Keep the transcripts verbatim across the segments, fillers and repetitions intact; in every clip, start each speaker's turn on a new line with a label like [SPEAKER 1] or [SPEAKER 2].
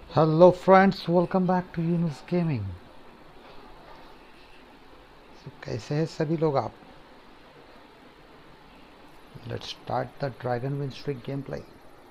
[SPEAKER 1] Hello friends, welcome back to Yunus Gaming. So, कैसे हैं सभी लोग आप? Let's start the Dragon Win Streak gameplay.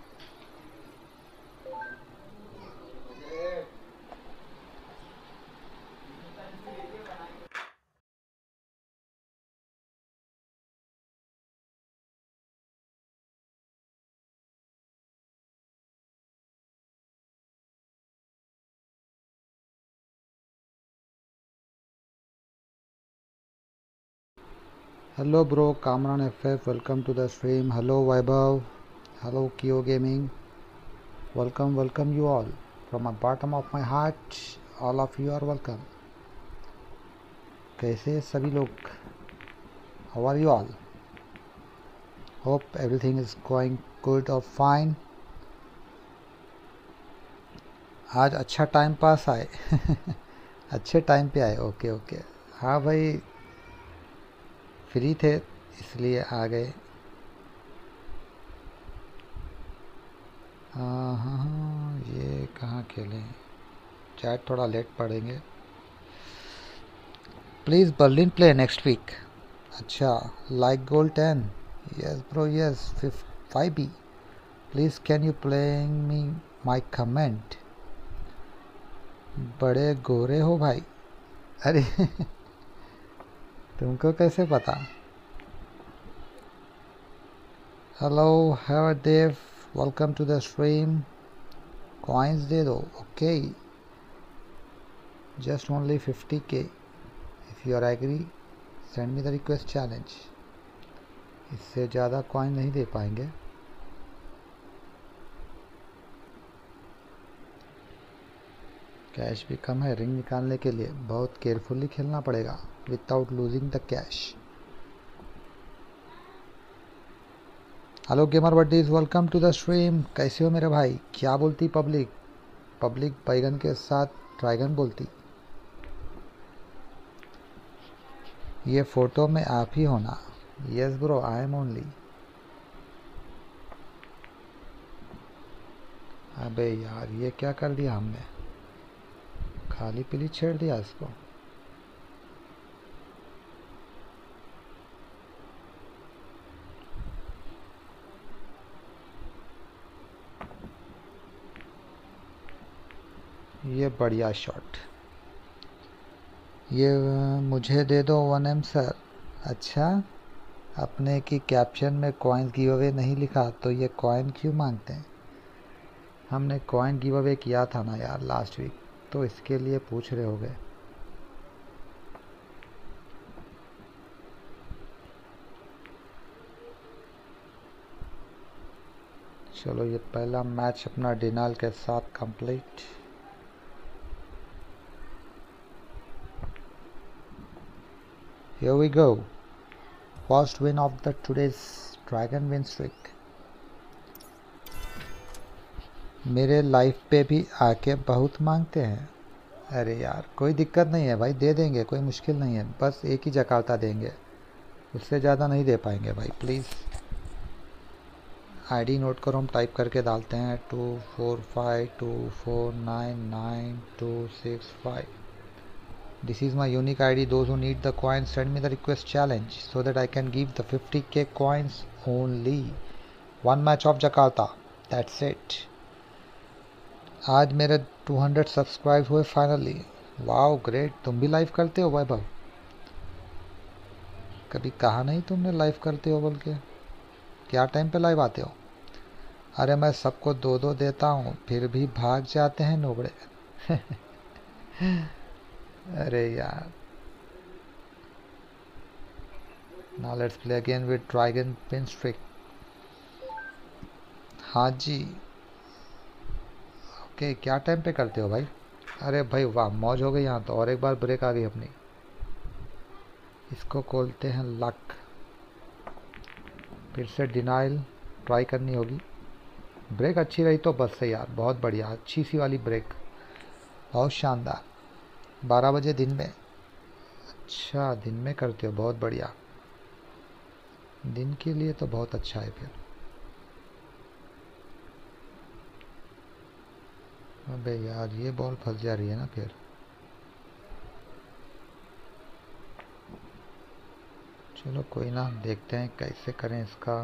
[SPEAKER 1] Hello bro, Kamran F F, welcome to the stream. Hello Vaibhav, hello Kyo Gaming. Welcome, welcome you all. From the bottom of my heart, all of you are welcome. कैसे हैं सभी लोग? How are you all? Hope everything is going good or fine. आज अच्छा time pass आए. अच्छे time पे आए. Okay okay. हाँ भाई, फ्री थे इसलिए आ गए. हाँ हाँ हाँ, ये कहाँ खेलें? चैट थोड़ा लेट पढ़ेंगे. Please Berlin play next week. अच्छा, like goal ten. Yes bro yes. Five B. Please can you playing me my comment. बड़े गोरे हो भाई. अरे तुमको कैसे पता? Hello Hardev, welcome to the stream. Coins दे दो. Okay, just only fifty K. If you are agree send me the request challenge. इससे ज़्यादा कॉइन नहीं दे पाएंगे. कैश भी कम है. रिंग निकालने के लिए बहुत केयरफुली खेलना पड़ेगा without losing the cash. Hello gamer buddies, welcome to the stream. कैसे हो मेरे भाई? क्या बोलती पब्लिक? पब्लिक बैगन के साथ ड्रैगन बोलती. ये फोटो में आप ही होना. Yes bro, I am only. अबे यार, ये क्या कर दिया हमने? खाली पीली छेड़ दिया इसको. ये बढ़िया शॉट. ये मुझे दे दो वन एम सर. अच्छा, अपने की कैप्शन में कॉइन गिव अवे नहीं लिखा तो ये कॉइन क्यों मांगते हैं? हमने कॉइन गिव अवे किया था ना यार लास्ट वीक, तो इसके लिए पूछ रहे होगे. चलो, ये पहला मैच अपना डिनाल के साथ complete. Here we go. First win of the today's Dragon Win Streak. मेरे लाइफ पे भी आके बहुत मांगते हैं. अरे यार, कोई दिक्कत नहीं है भाई, दे देंगे. कोई मुश्किल नहीं है. बस एक ही जकाता देंगे, उससे ज़्यादा नहीं दे पाएंगे भाई. प्लीज़ आईडी नोट करो, हम टाइप करके डालते हैं. Two four five two four nine nine two six five. This is my unique I D. Those who need the coins send me the request challenge so that I can give the fifty K coins only. One match of Jakarta. That's it. आज मेरे two hundred subscribe हुए finally. Wow great. तुम भी live करते हो वैभव? कभी कहा नहीं तुमने लाइव करते हो बोल के. क्या टाइम पे लाइव आते हो? अरे मैं सबको दो दो देता हूँ फिर भी भाग जाते हैं नोबड़े. अरे यार. Now let's play again with Dragon Pin Streak. हाँ जी. ओके, क्या टाइम पे करते हो भाई? अरे भाई वाह, मौज हो गई यहाँ तो. और एक बार ब्रेक आ गई अपनी. इसको खोलते हैं लक. फिर से डिनाइल ट्राई करनी होगी. ब्रेक अच्छी रही तो बस से यार. बहुत बढ़िया, अच्छी सी वाली ब्रेक. बहुत शानदार. बारह बजे दिन में. अच्छा, दिन में करते हो. बहुत बढ़िया. दिन के लिए तो बहुत अच्छा है फिर. अबे यार ये बॉल फंस जा रही है ना फिर। चलो कोई ना, देखते हैं कैसे करें इसका।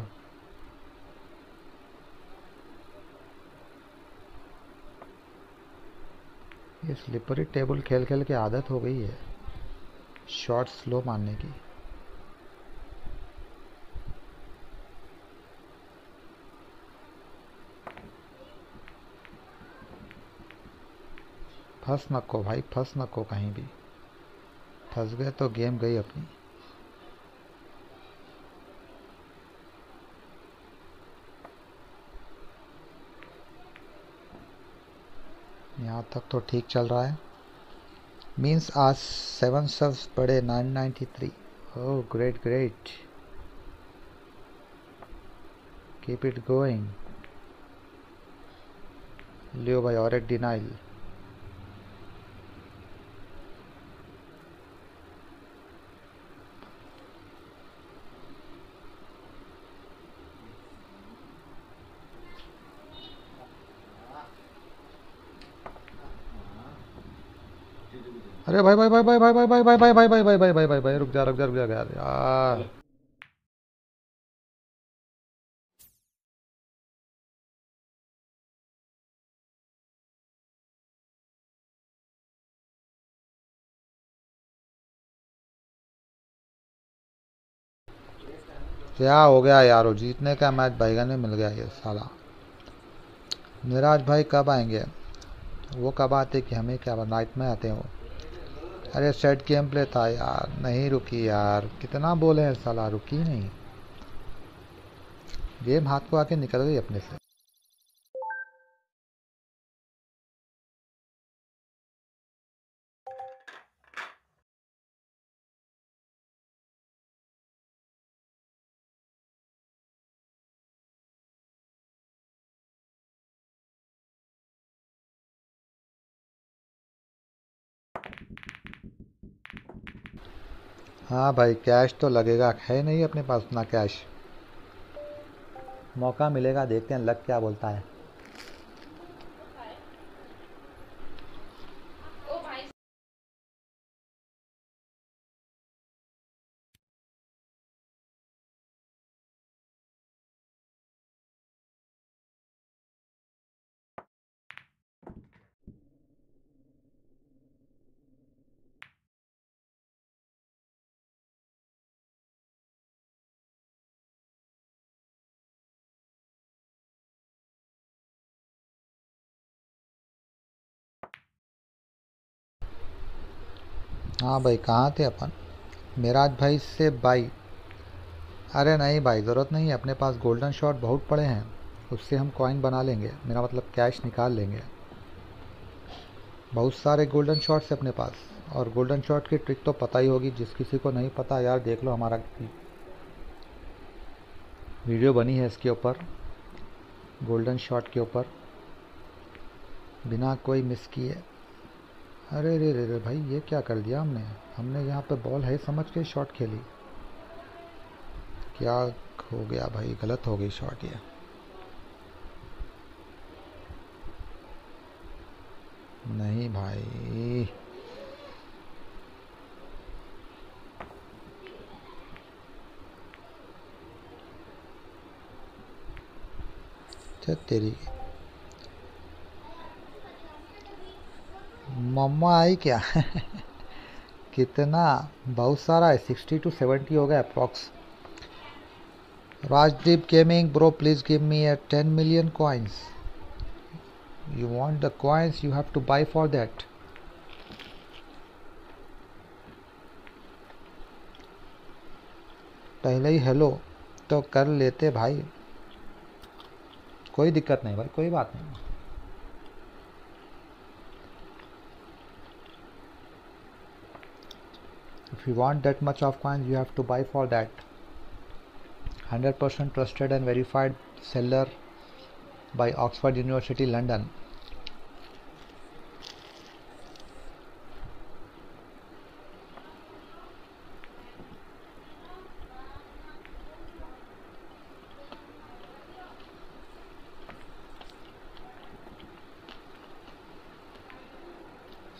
[SPEAKER 1] ये स्लिपरी टेबल खेल खेल के आदत हो गई है शॉट स्लो मारने की। फंस नको भाई, फंस नको कहीं भी। फंस गए तो गेम गई अपनी। यहाँ तक तो ठीक चल रहा है। मीन्स आज सेवन सर्व्स पड़े nine ninety three. Oh great great, keep it going. Leo भाई और एक डिनाइल। अरे भाई भाई भाई भाई भाई भाई भाई भाई भाई भाई भाई भाई भाई भाई भाई भाई रुक जा रुक जा रुक जा यार। क्या हो गया यार, वो जीतने का मैच बैगन में मिल गया ये साला। निराज भाई कब आएंगे? वो कब आते कि हमें क्या, नाइट में आते हैं वो। अरे सेट गेम प्ले था यार, नहीं रुकी यार, कितना बोले हैं साला, रुकी नहीं। गेम हाथ को आके निकल गई अपने से। हाँ भाई कैश तो लगेगा, है नहीं अपने पास उतना कैश। मौका मिलेगा, देखते हैं लक क्या बोलता है। हाँ भाई कहाँ थे अपन? मेराज भाई से बाई। अरे नहीं भाई ज़रूरत नहीं है, अपने पास गोल्डन शॉट बहुत पड़े हैं, उससे हम कॉइन बना लेंगे, मेरा मतलब कैश निकाल लेंगे। बहुत सारे गोल्डन शॉट्स है अपने पास। और गोल्डन शॉट की ट्रिक तो पता ही होगी, जिस किसी को नहीं पता यार देख लो, हमारा वीडियो बनी है इसके ऊपर, गोल्डन शॉट के ऊपर, बिना कोई मिस किए। अरे रे रे रे भाई ये क्या कर दिया हमने हमने यहाँ पे बॉल है समझ के शॉट खेली। क्या हो गया भाई, गलत हो गई शॉट ये। नहीं भाई, चल तेरी। मम्मा आई क्या? कितना? बहुत सारा है, सिक्सटी टू सेवेंटी हो गया approx. Rajdeep gaming bro please give me a ten million coins. You want the coins, you have to buy for that. पहले ही हेलो तो कर लेते भाई, कोई दिक्कत नहीं भाई, कोई बात नहीं। If you want that much of coins, you have to buy for that. one hundred percent trusted and verified seller by Oxford University London.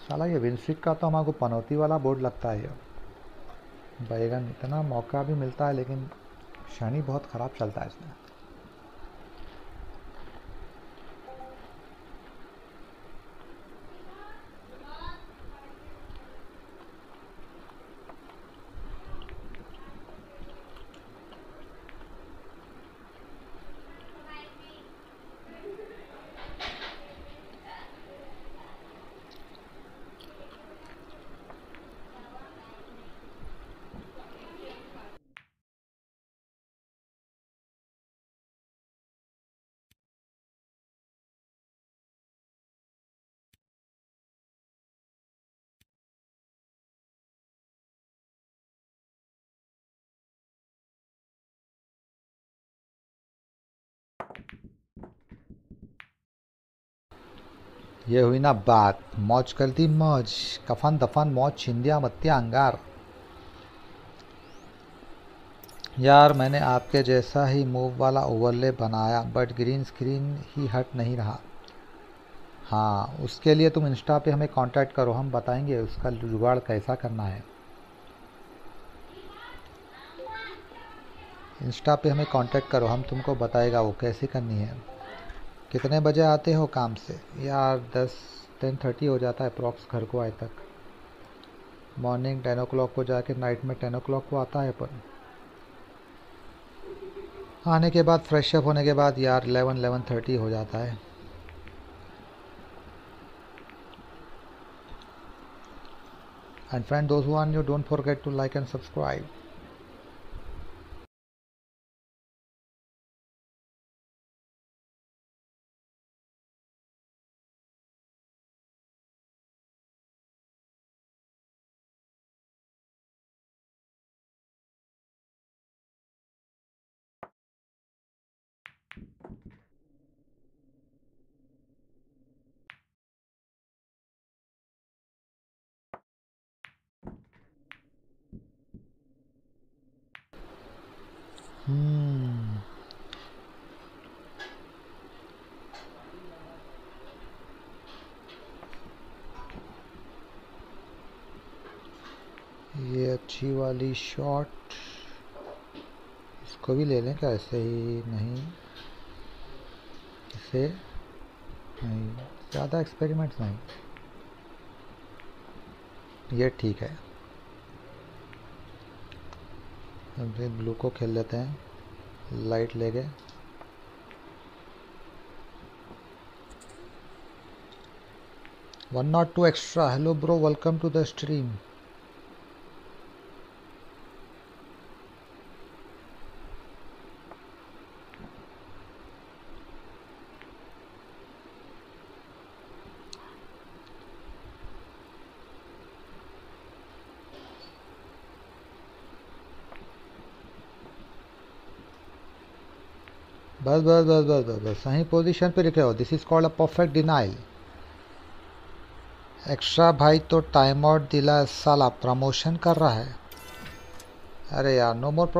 [SPEAKER 1] साला ये विंस्ट्रिक का तो हमारे को पनौती वाला बोर्ड लगता है ये। बैगन इतना मौका भी मिलता है लेकिन शनि बहुत ख़राब चलता है इसमें। ये हुई ना बात, मौज करती मौज, कफन दफन मौज छिंदिया मत्तिया अंगार। यार मैंने आपके जैसा ही मूव वाला ओवरले बनाया बट ग्रीन स्क्रीन ही हट नहीं रहा। हाँ उसके लिए तुम इंस्टा पे हमें कांटेक्ट करो, हम बताएंगे उसका जुगाड़ कैसा करना है। इंस्टा पे हमें कांटेक्ट करो, हम तुमको बताएगा वो कैसे करनी है। कितने बजे आते हो काम से? यार दस टेन थर्टी हो जाता है अप्रॉक्स घर को आए तक। मॉर्निंग टेन ओ क्लॉक को जाके नाइट में टेन ओ क्लॉक को आता है अपन। आने के बाद फ्रेश अप होने के बाद यार इलेवन इलेवन थर्टी हो जाता है। And friend, those who are new, don't forget to like and subscribe. हम्म ये अच्छी वाली शॉट, इसको भी ले लें क्या? ऐसे ही नहीं, इसे नहीं, ज़्यादा एक्सपेरिमेंट्स नहीं, ये ठीक है। अभी ब्लू को खेल लेते हैं, लाइट ले गए। One not two extra, hello bro, welcome to the stream. बस बस बस बस बस बस सही पोजीशन पे रखे हो, this is called a perfect denial. Extra भाई तो टाइम आउट दिला, साला प्रमोशन कर रहा है। अरे यार नो मोर।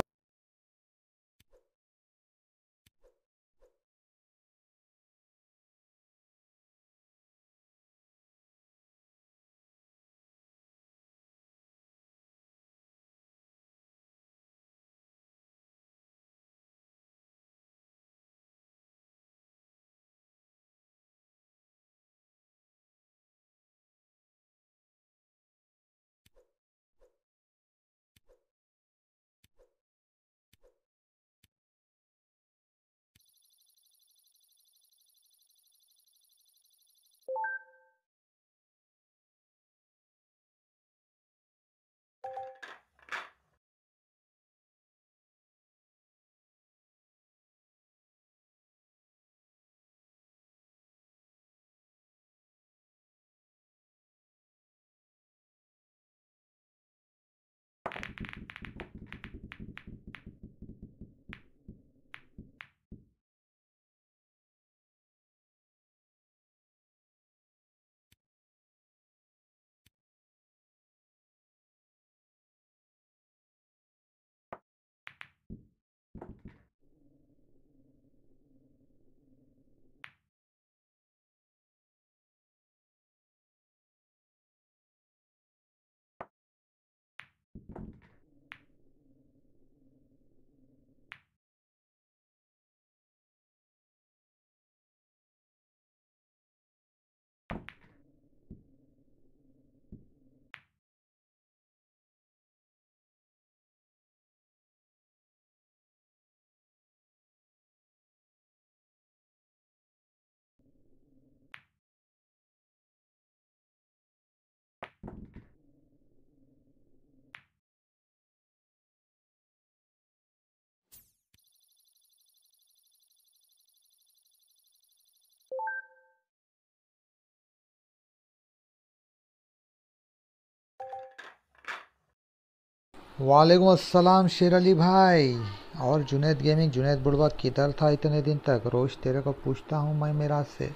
[SPEAKER 1] वालेकुम अस्सलाम शेर अली भाई। और जुनैद गेमिंग, जुनैद बुढ़वा किधर था इतने दिन तक? रोज तेरे को पूछता हूँ मैं मेरा से,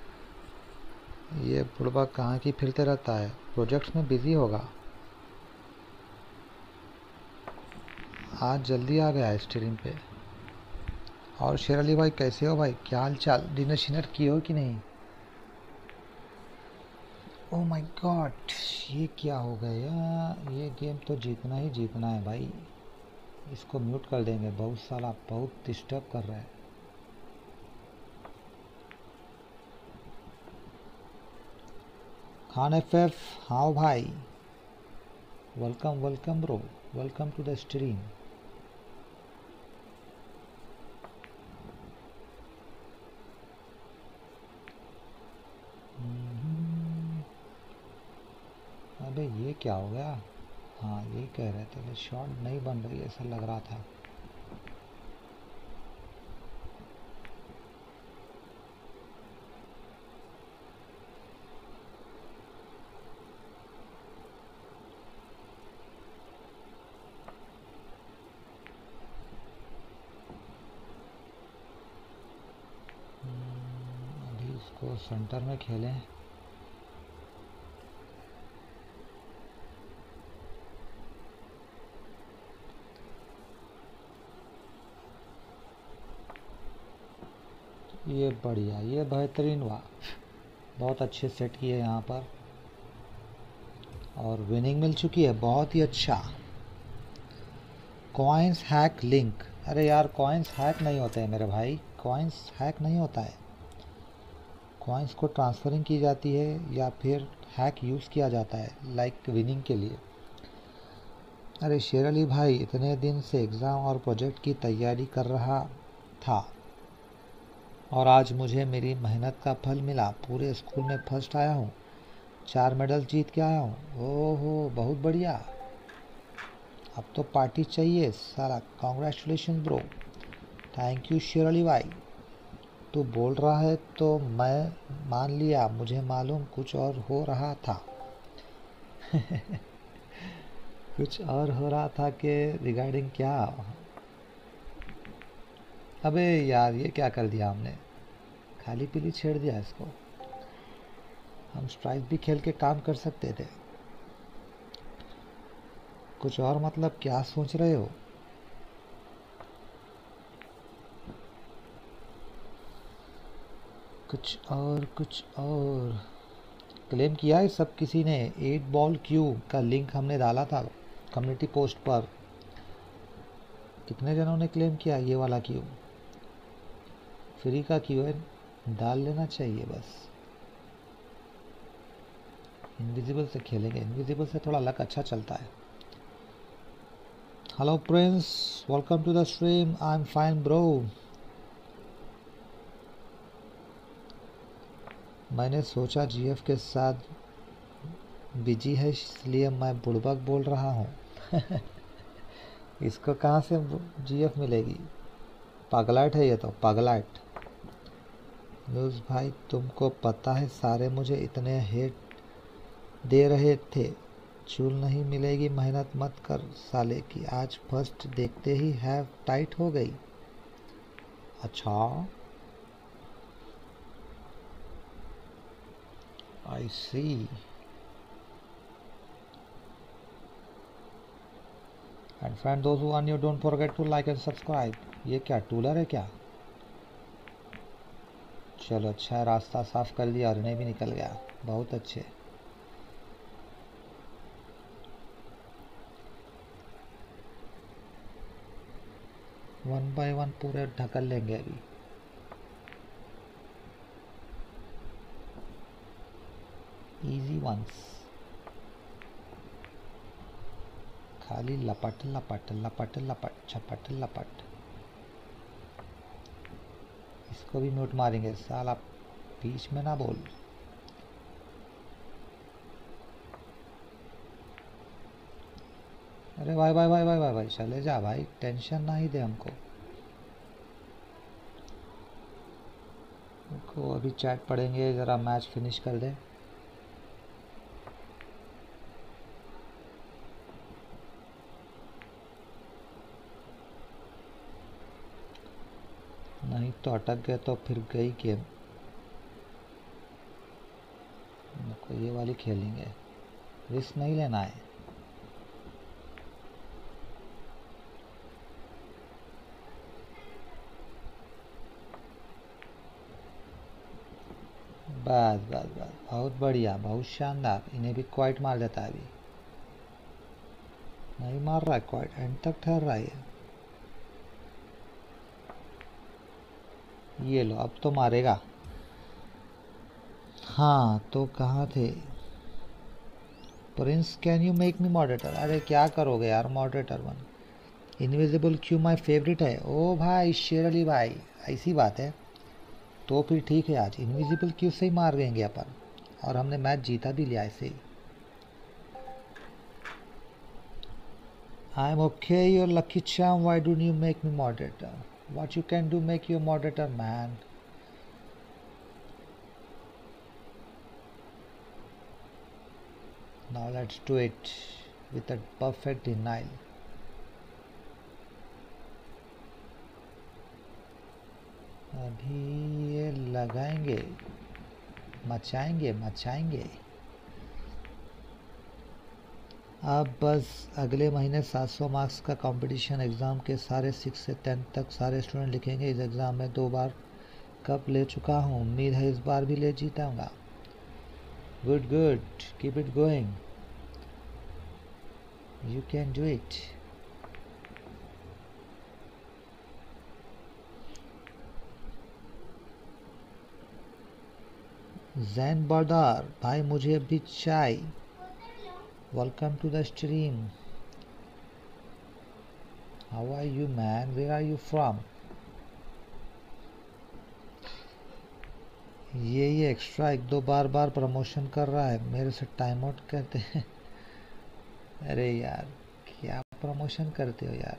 [SPEAKER 1] ये बुढ़वा कहाँ की फिरते रहता है? प्रोजेक्ट्स में बिजी होगा। आज जल्दी आ गया स्ट्रीम पे। और शेर अली भाई कैसे हो भाई, क्या हाल चाल? डिनर शिनर किए हो कि नहीं? ओ माय गॉड, ये क्या हो गया? ये गेम तो जीतना ही जीतना है भाई। इसको म्यूट कर देंगे, बहुत साला बहुत डिस्टर्ब कर रहा है। खान एफ एफ, हाँ भाई, welcome welcome bro, welcome to the stream. अबे ये क्या हो गया? हाँ ये कह रहे थे शॉट नहीं बन रही, ऐसा लग रहा था। अभी इसको सेंटर में खेलें। ये बढ़िया, ये बेहतरीन, वाह, बहुत अच्छे सेट किए यहाँ पर। और विनिंग मिल चुकी है, बहुत ही अच्छा। कॉइन्स हैक लिंक, अरे यार कॉइन्स हैक नहीं होते हैं मेरे भाई, कॉइन्स हैक नहीं होता है। कॉइन्स को ट्रांसफरिंग की जाती है या फिर हैक यूज़ किया जाता है लाइक विनिंग के लिए। अरे शेर अली भाई, इतने दिन से एग्ज़ाम और प्रोजेक्ट की तैयारी कर रहा था और आज मुझे मेरी मेहनत का फल मिला। पूरे स्कूल में फर्स्ट आया हूँ, चार मेडल जीत के आया हूँ। ओहो बहुत बढ़िया, अब तो पार्टी चाहिए सारा। Congratulation bro. थैंक यू शेर अली भाई। तू बोल रहा है तो मैं मान लिया, मुझे मालूम कुछ और हो रहा था। कुछ और हो रहा था कि रिगार्डिंग क्या? अबे यार ये क्या कर दिया हमने, खाली पीली छेड़ दिया इसको। हम स्ट्राइक भी खेल के काम कर सकते थे। कुछ और मतलब क्या सोच रहे हो? कुछ और कुछ और क्लेम किया है सब किसी ने। एट बॉल क्यू का लिंक हमने डाला था कम्युनिटी पोस्ट पर। कितने जनों ने क्लेम किया ये वाला क्यू? फ्री का क्यू है, डाल लेना चाहिए बस। इनविजिबल से खेलेंगे, इनविजिबल से थोड़ा लक अच्छा चलता है। Hello Prince, welcome to the stream. I am fine bro. मैंने सोचा जीएफ के साथ बिजी है इसलिए मैं बुड़बक बोल रहा हूँ। इसको कहाँ से जीएफ मिलेगी? पागलाइट है ये तो, पागलाइट। न्यूज़ भाई तुमको पता है सारे मुझे इतने हेट दे रहे थे, चूल नहीं मिलेगी, मेहनत मत कर साले की। आज फर्स्ट देखते ही हैव टाइट हो गई। अच्छा, I see. And friend those who are new, don't forget to like and subscribe. ये क्या टूलर है क्या? चलो अच्छा है, रास्ता साफ कर दिया और इन्हें भी निकल गया, बहुत अच्छे। वन बाय वन पूरे ढकल लेंगे अभी। इजी वंस, खाली लपट लपट लपट लपट छपट लपट। इसको भी म्यूट मारेंगे साला, बीच में ना बोल। अरे भाई भाई भाई भाई भाई भाई चले जा भाई, टेंशन ना ही दे हमको। को अभी चैट पढ़ेंगे, ज़रा मैच फिनिश कर दे। तो अटक गए तो फिर गई गेम। ये वाली खेलेंगे, रिस्क नहीं लेना है। बस बस बस, बहुत बढ़िया, बहुत शानदार। इन्हें भी क्वाइट मार देता है। अभी नहीं मार रहा है क्वाइट, एंड तक ठहर रहा है। ये लो, अब तो मारेगा। हाँ तो कहाँ थे? Prince can you make me moderator? अरे क्या करोगे यार मॉडरेटर बन। इनविजिबल क्यू माय फेवरेट है। ओ भाई शेर अली भाई, ऐसी बात है तो फिर ठीक है, आज इनविजिबल क्यू से ही मार देंगे अपन, और हमने मैच जीता भी लिया ऐसे ही। I am okay your lucky charm, why don't you make me moderator? What you can do, make you moderator man. Now let's do it with a perfect denial. अभी ये लगाएंगे, मचाएंगे मचाएंगे। अब बस अगले महीने सात सौ मार्क्स का कंपटीशन एग्ज़ाम के सारे सिक्स से टेंथ तक सारे स्टूडेंट लिखेंगे। इस एग्ज़ाम में दो बार कप ले चुका हूँ, उम्मीद है इस बार भी ले जीताऊंगा। Good good, keep it going, you can do it. Jain बर्दार भाई, मुझे अभी चाय। Welcome to the stream. How are you man, where are you from? ये ये एक्स्ट्रा एक दो बार बार प्रमोशन कर रहा है, मेरे से टाइम आउट कहते हैं। अरे यार क्या प्रमोशन करते हो यार।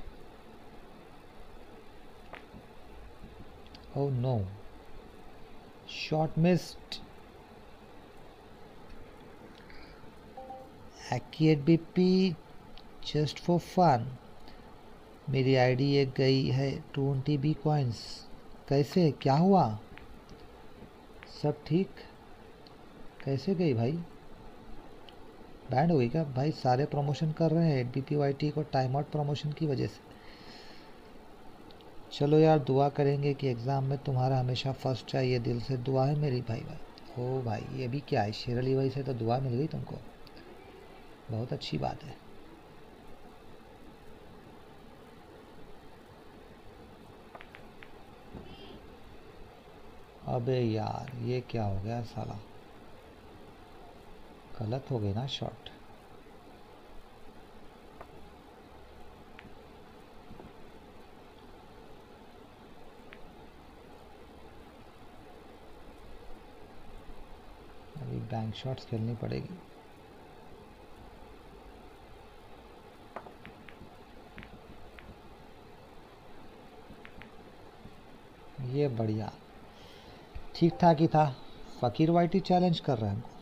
[SPEAKER 1] Oh no, shot missed. Act BP just for fun. मेरी आईडी एक गई है ट्वेंटी बी कॉइन्स। कैसे, क्या हुआ? सब ठीक? कैसे गई भाई? बैंड हो गई क्या भाई? सारे प्रमोशन कर रहे हैं बी पी वाई टी को टाइम आउट प्रमोशन की वजह से। चलो यार, दुआ करेंगे कि एग्ज़ाम में तुम्हारा हमेशा फर्स्ट आए, ये दिल से दुआ है मेरी भाई भाई। ओ भाई, ये भी क्या है, शेर अली भाई से तो दुआ मिल गई तुमको, बहुत अच्छी बात है। अबे यार ये क्या हो गया साला, गलत हो गई ना शॉट। अभी बैंक शॉट्स खेलनी पड़ेगी। ये बढ़िया, ठीक ठाक ही था। फकीर वाइटी चैलेंज कर रहे हैं हमको।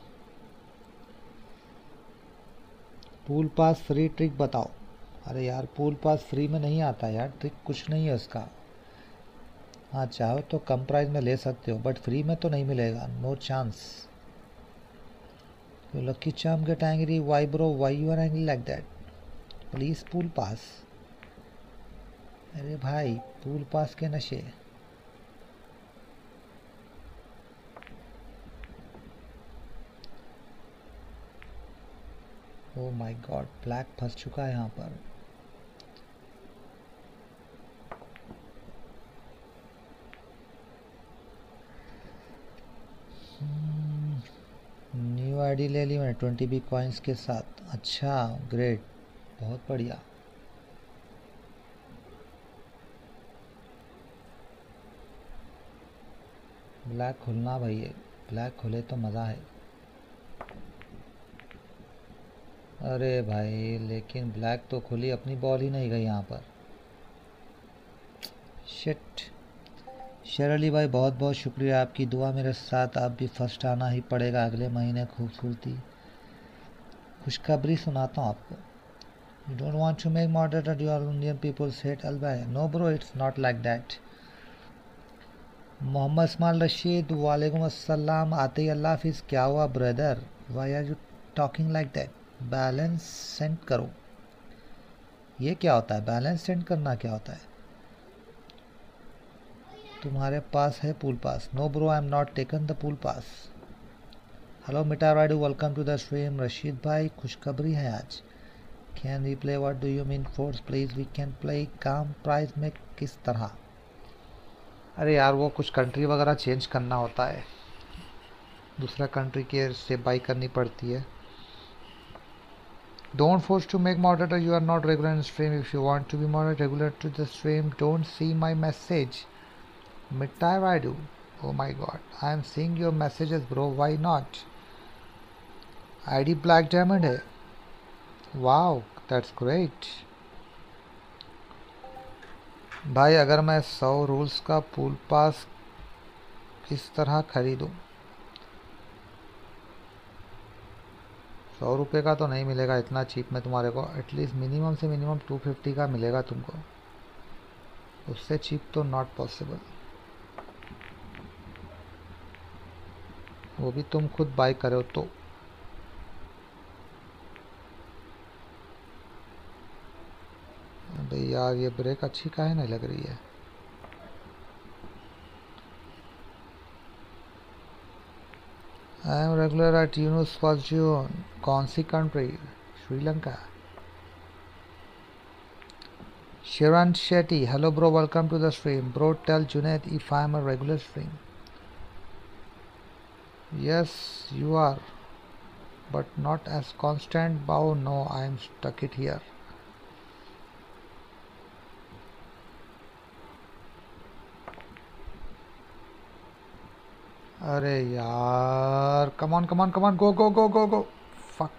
[SPEAKER 1] पूल पास फ्री ट्रिक बताओ। अरे यार पूल पास फ्री में नहीं आता यार, ट्रिक कुछ नहीं है उसका। हाँ चाहो तो कम प्राइस में ले सकते हो, बट फ्री में तो नहीं मिलेगा, no chance. You lucky charm get angry, why bro, why you are angry like that? Please pool pass. अरे भाई पूल पास के नशे। ओ माय गॉड, ब्लैक फंस चुका है यहाँ पर। न्यू आईडी ले ली मैंने ट्वेंटी बी कॉइन्स के साथ। अच्छा ग्रेट, बहुत बढ़िया। ब्लैक खुलना भाई, ब्लैक खुले तो मज़ा है। अरे भाई लेकिन ब्लैक तो खुली, अपनी बॉल ही नहीं गई यहाँ पर। शिट। शेर अली भाई बहुत बहुत शुक्रिया, आपकी दुआ मेरे साथ। आप भी फर्स्ट आना ही पड़ेगा अगले महीने। खूबसूरती खुशखबरी सुनाता हूँ आपको। You don't want to make moderator, you are Indian peoples hate अलबाय। No bro, it's not like that. Mohammad Ismail Rashid, वालेकुम अस्सलाम। आते ही अल्लाह हाफिज़। क्या हुआ brother, why are you talking like that? Balance send करो। ये क्या होता है? बैलेंस सेंड करना क्या होता है? तुम्हारे पास है pool pass? No bro, I am not taken the pool pass. Hello मिटा राइडू, welcome to the stream. Rashid भाई खुशखबरी है आज। Can we play? What do you mean force? Please we can play. काम प्राइस में किस तरह? अरे यार वो कुछ कंट्री वगैरह चेंज करना होता है, दूसरा कंट्री के से बाई करनी पड़ती है। Don't force to make moderator. You are not regular in stream. If you want to be moderator regular to the stream, don't see my message. Mittai Raidu. Oh my god. I am seeing your messages, bro. Why not? I D Black Diamond है. Wow, that's great. भाई अगर मैं सौ rules का pool पास किस तरह खरीदूं? सौ रुपये का तो नहीं मिलेगा इतना चीप में तुम्हारे को। एटलीस्ट मिनिमम से मिनिमम टू फिफ्टी का मिलेगा तुमको, उससे चीप तो नॉट पॉसिबल। वो भी तुम खुद बाय करो तो। अबे यार ये ब्रेक अच्छी काहे नहीं लग रही है? I am regular at Yunus fortune. कौन सी country? Sri Lanka. Sharon Shetty, hello bro, welcome to the stream. Bro, tell Junaid if I am a regular stream. Yes, you are, but not as constant. Bow, no, I am stuck it here. अरे यार, come on, come on, come on, go, go, go, go, go. Fuck.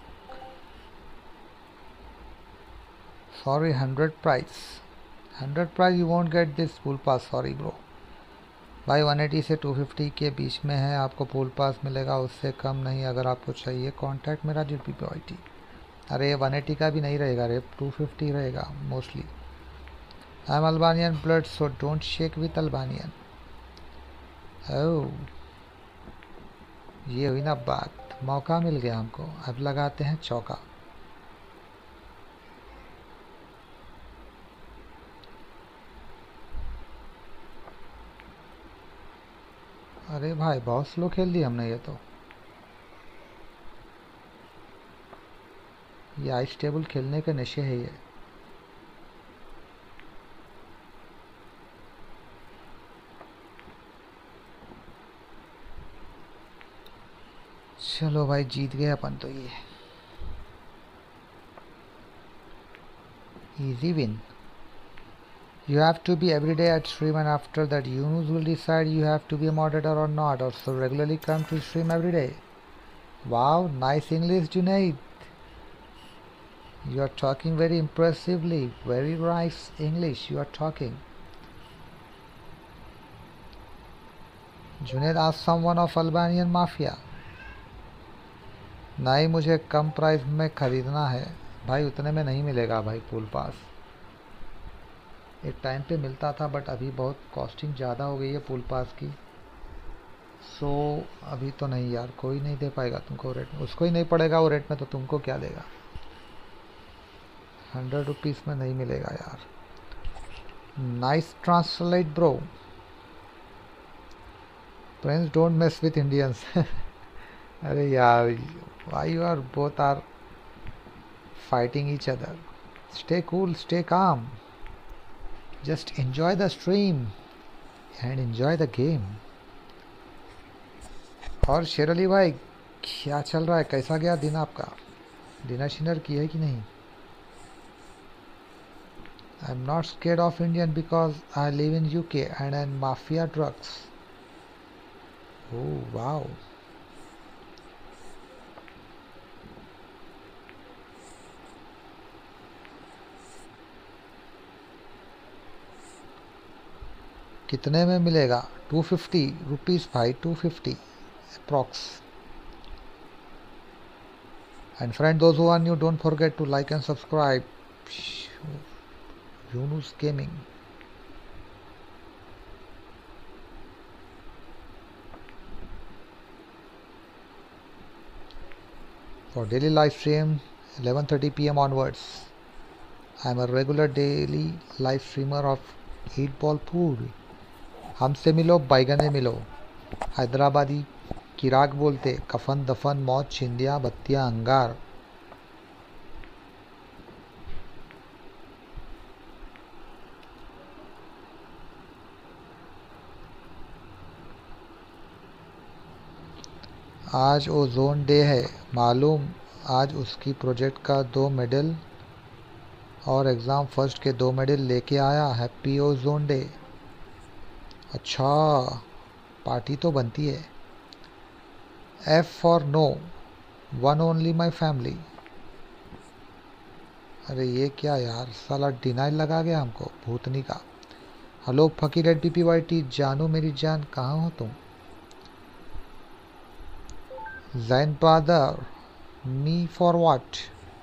[SPEAKER 1] Sorry, hundred price. Hundred price, you won't get this pool pass. Sorry, bro. भाई one eighty से two fifty के बीच में है, आपको pool पास मिलेगा, उससे कम नहीं। अगर आपको चाहिए कॉन्टैक्ट मेरा G P P I T. अरे वन एटी का भी नहीं रहेगा रे, टू फिफ्टी रहेगा mostly. I am Albanian blood, so don't shake with Albanian. Oh, ये हुई ना बात, मौका मिल गया हमको, अब लगाते हैं चौका। अरे भाई बहुत स्लो खेल दी हमने ये तो। ये आइस टेबल खेलने के नशे है ये। चलो भाई जीत गए अपन तो। ये easy win. You have to be every day at stream, and after that Yunus will decide you have to be a moderator or not, or so regularly come to stream every day. Wow, nice English, Junaid. You are talking very impressively. Very nice English you are talking. Junaid asked someone of Albanian Mafia. नहीं, मुझे कम price में ख़रीदना है भाई, उतने में नहीं मिलेगा भाई पूल पास। एक टाइम पे मिलता था बट अभी बहुत कॉस्टिंग ज़्यादा हो गई है पूल पास की। सो अभी तो नहीं यार, कोई नहीं दे पाएगा तुमको रेट में, उसको ही नहीं पड़ेगा वो रेट में तो तुमको क्या देगा। हंड्रेड रुपीज़ में नहीं मिलेगा यार। Nice translate bro. Friends don't mess with Indians. अरे यार, why you are both are fighting each other? Stay cool, stay calm, just enjoy the stream and enjoy the game. और शेरली भाई क्या चल रहा है, कैसा गया दिन आपका? डिनर शिनर की है कि नहीं? I am not scared of Indian because I live in UK and and mafia drugs. Oh wow. कितने में मिलेगा? टू फिफ्टी रुपीज़ भाई, two fifty approx. And friend those who are new, don't forget to like and subscribe Yunus gaming. for daily live stream eleven thirty p m onwards. I am a regular daily live streamer of Eat Ball Food. हमसे मिलो बैगन में मिलो, हैदराबादी किराक बोलते, कफन दफन मौत चिंदिया बत्तियां अंगार। आज ओजोन डे है मालूम, आज उसकी प्रोजेक्ट का दो मेडल और एग्ज़ाम फर्स्ट के दो मेडल लेके आया। Happy ozone day. अच्छा, पार्टी तो बनती है। F for no, one only my family. अरे ये क्या यार, साला डिनाइल लगा गया हमको भूतनी का। हेलो फकीर at P P Y T, जानू मेरी जान कहाँ हो तुम? Jain brother, me for what?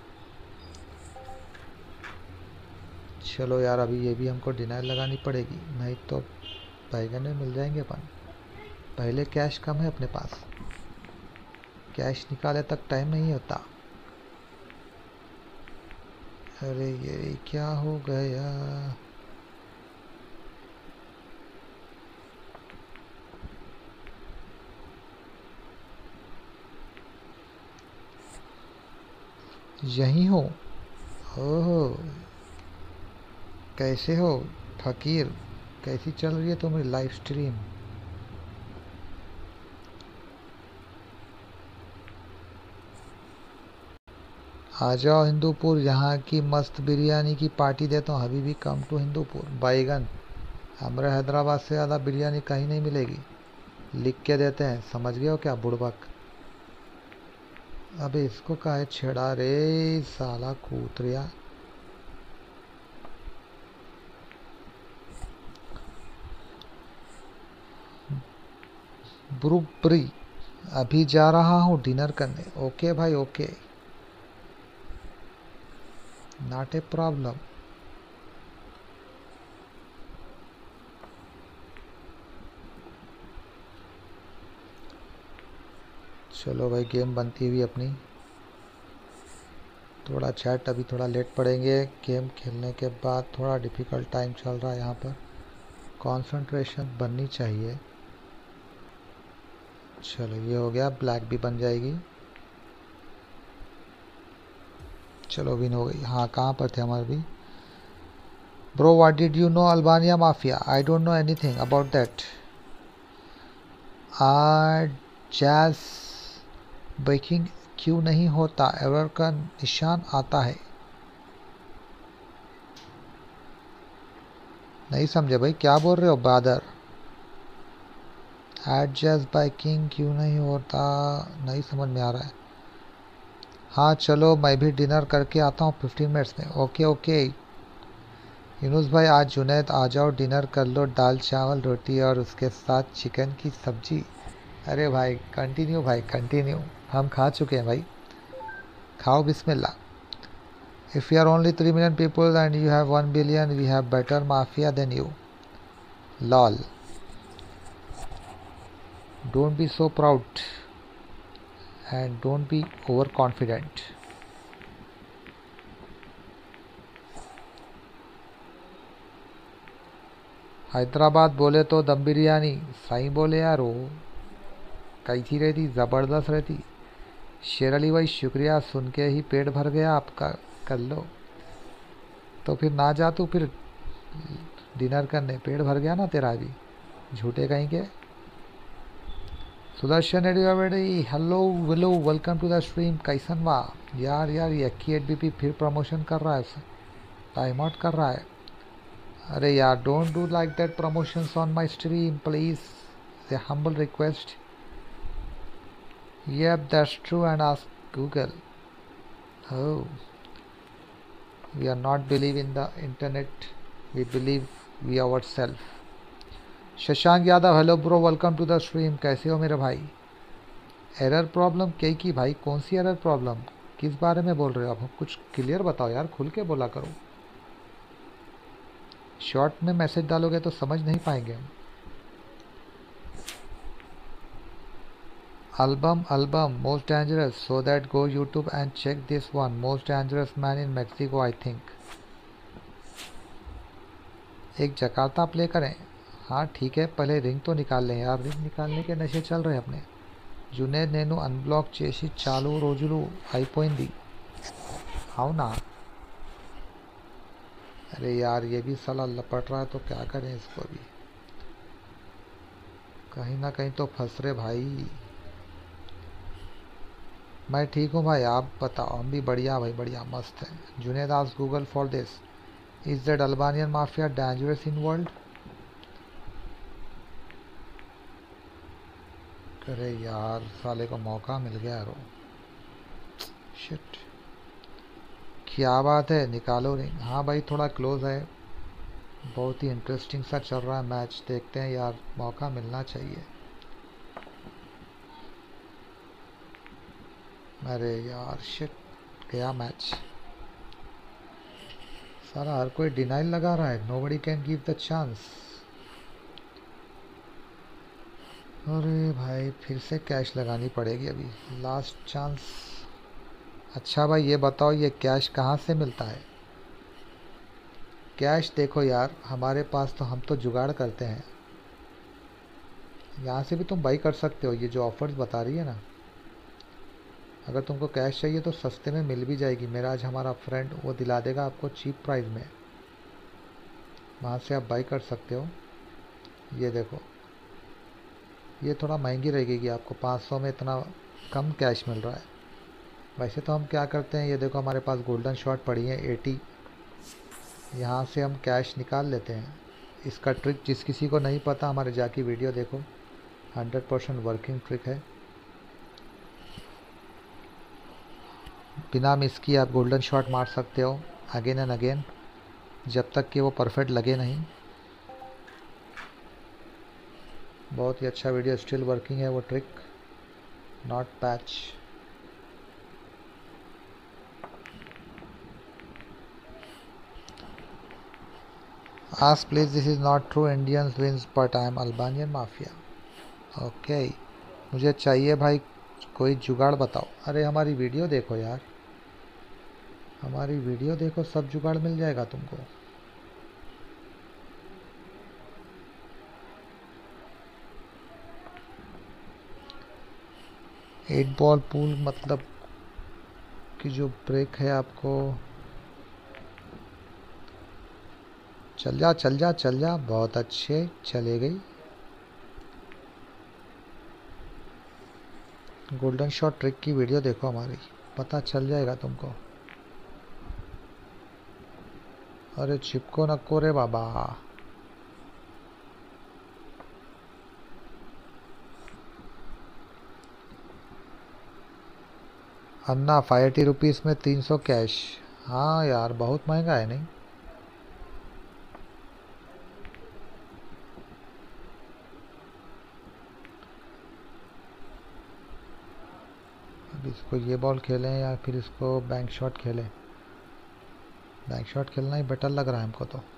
[SPEAKER 1] चलो यार, अभी ये भी हमको डिनाइल लगानी पड़ेगी, नहीं तो बैगन में मिल जाएंगे अपन। पहले कैश कम है अपने पास, कैश निकाले तक टाइम नहीं होता। अरे ये क्या हो गया? यहीं हो? ओहो, कैसे हो फकीर? कैसी चल रही है तुम्हारी लाइव स्ट्रीम? आ जाओ हिंदूपुर, यहाँ की मस्त बिरयानी की पार्टी देता हूँ। हबीबी कम टू हिंदूपुर। बैगन, हमारे हैदराबाद से ज़्यादा बिरयानी कहीं नहीं मिलेगी। लिख के देते हैं, समझ गए हो क्या बुड़बक? अबे इसको काहे छेड़ा रे साला कूतरिया। ब्रुबरी, अभी जा रहा हूँ डिनर करने। ओके भाई ओके, नॉट ए प्रॉब्लम। चलो भाई, गेम बनती हुई अपनी। थोड़ा चैट अभी थोड़ा लेट पड़ेंगे, गेम खेलने के बाद थोड़ा डिफ़िकल्ट टाइम चल रहा है यहाँ पर, कंसंट्रेशन बननी चाहिए। चलो ये हो गया, ब्लैक भी बन जाएगी। चलो विन हो गई। हाँ, कहाँ पर थे हमारे भी? Bro what did you know Albania mafia? I don't know anything about that. आ जैज ब्रेकिंग क्यों नहीं होता? एरर का निशान आता है। नहीं समझे भाई, क्या बोल रहे हो बादर? एडजस्ट बाइकिंग क्यों नहीं होता? नहीं समझ में आ रहा है। हाँ चलो, मैं भी डिनर करके आता हूँ फिफ्टीन मिनट्स में। ओके ओके यूनुस भाई, आज जुनैद आ जाओ, डिनर कर लो, दाल चावल रोटी और उसके साथ चिकन की सब्जी। अरे भाई कंटिन्यू, भाई कंटिन्यू, हम खा चुके हैं भाई, खाओ बिस्मिल्लाह। If you are only three million people and you have one billion, we have better mafia than you. Lol. Don't be so proud and don't be overconfident. Hyderabad बोले तो दम बिरयानी, सही बोले यार। वो कैसी रहती? ज़बरदस्त रहती। शेर अली भाई शुक्रिया, सुन के ही पेट भर गया आपका। कर लो तो फिर ना जा तू फिर डिनर करने, पेट भर गया ना तेरा भी, झूठे कहीं के। Sudarshan Reddy, hello Willow, welcome to the stream. कैसन वाह यार? यार ये एक्की एट बी पी फिर प्रमोशन कर रहा है, टाइम आउट कर रहा है। अरे यार, don't do like that promotions on my stream please, a humble request. Yep, that's true, and ask Google. Oh, we are not believe in the internet, we believe we ourselves. Shashank Yadav, hello bro, welcome to the stream. कैसे हो मेरे भाई? Error problem क्या की भाई? कौन सी error problem? किस बारे में बोल रहे हो आप? कुछ क्लियर बताओ यार, खुल के बोला करो। शॉर्ट में मैसेज डालोगे तो समझ नहीं पाएंगे हम। album album most dangerous, so that go YouTube and check this one, most dangerous man in Mexico I think. एक जकार्ता प्ले करें? हाँ ठीक है, पहले रिंग तो निकाल लें यार, रिंग निकालने के नशे चल रहे हैं अपने. जुनेद नेनु अनब्लॉक చేసి చాలు రోజులు అయిపోయింది. అవునా? अरे यार ये भी साला लपट रहा है, तो क्या करें इसको भी, कहीं ना कहीं तो फंस रहे भाई. मैं ठीक हूँ भाई, आप बताओ. हम भी बढ़िया भाई, बढ़िया मस्त है. जुनेद आज Google for this, is that Albanian mafia dangerous in world? अरे यार साले को मौका मिल गया यार. शिट. क्या बात है, निकालो रिंग. हाँ भाई थोड़ा क्लोज है, बहुत ही इंटरेस्टिंग सा चल रहा है मैच, देखते हैं यार, मौका मिलना चाहिए. अरे यार शिट, गया मैच. सारा हर कोई डिनाइल लगा रहा है, nobody can give the chance. अरे भाई फिर से कैश लगानी पड़ेगी अभी, लास्ट चांस. अच्छा भाई ये बताओ, ये कैश कहाँ से मिलता है? कैश देखो यार, हमारे पास तो, हम तो जुगाड़ करते हैं. यहाँ से भी तुम बाई कर सकते हो, ये जो ऑफर्स बता रही है ना. अगर तुमको कैश चाहिए तो सस्ते में मिल भी जाएगी. मेरा आज हमारा फ्रेंड वो दिला देगा आपको चीप प्राइस में, वहाँ से आप बाई कर सकते हो. ये देखो, ये थोड़ा महंगी रहेगी आपको, पाँच सौ में इतना कम कैश मिल रहा है. वैसे तो हम क्या करते हैं, ये देखो हमारे पास गोल्डन शॉट पड़ी है एटी, यहाँ से हम कैश निकाल लेते हैं. इसका ट्रिक जिस किसी को नहीं पता, हमारे जाकी वीडियो देखो, हंड्रेड परसेंट वर्किंग ट्रिक है. बिना मिस किए आप गोल्डन शॉट मार सकते हो अगेन एंड अगेन, जब तक कि वो परफेक्ट लगे नहीं. बहुत ही अच्छा वीडियो, स्टिल वर्किंग है वो trick, not patch. Ask please, this is not true, Indians wins but I am Albanian mafia. Okay, मुझे चाहिए भाई कोई जुगाड़ बताओ. अरे हमारी वीडियो देखो यार, हमारी वीडियो देखो, सब जुगाड़ मिल जाएगा तुमको. एट बॉल पूल मतलब कि जो ब्रेक है आपको, चल जा चल जा चल जा, बहुत अच्छे, चले गई. गोल्डन शॉट ट्रिक की वीडियो देखो हमारी, पता चल जाएगा तुमको. अरे चिपको नको रे बाबा. अन्ना फाइव एटी रुपीज़ में तीन सौ कैश. हाँ यार बहुत महंगा है नहीं. अब इसको ये बॉल खेलें या फिर इसको बैंक शॉट खेलें? बैंक शॉट खेलना ही बेटर लग रहा है हमको तो.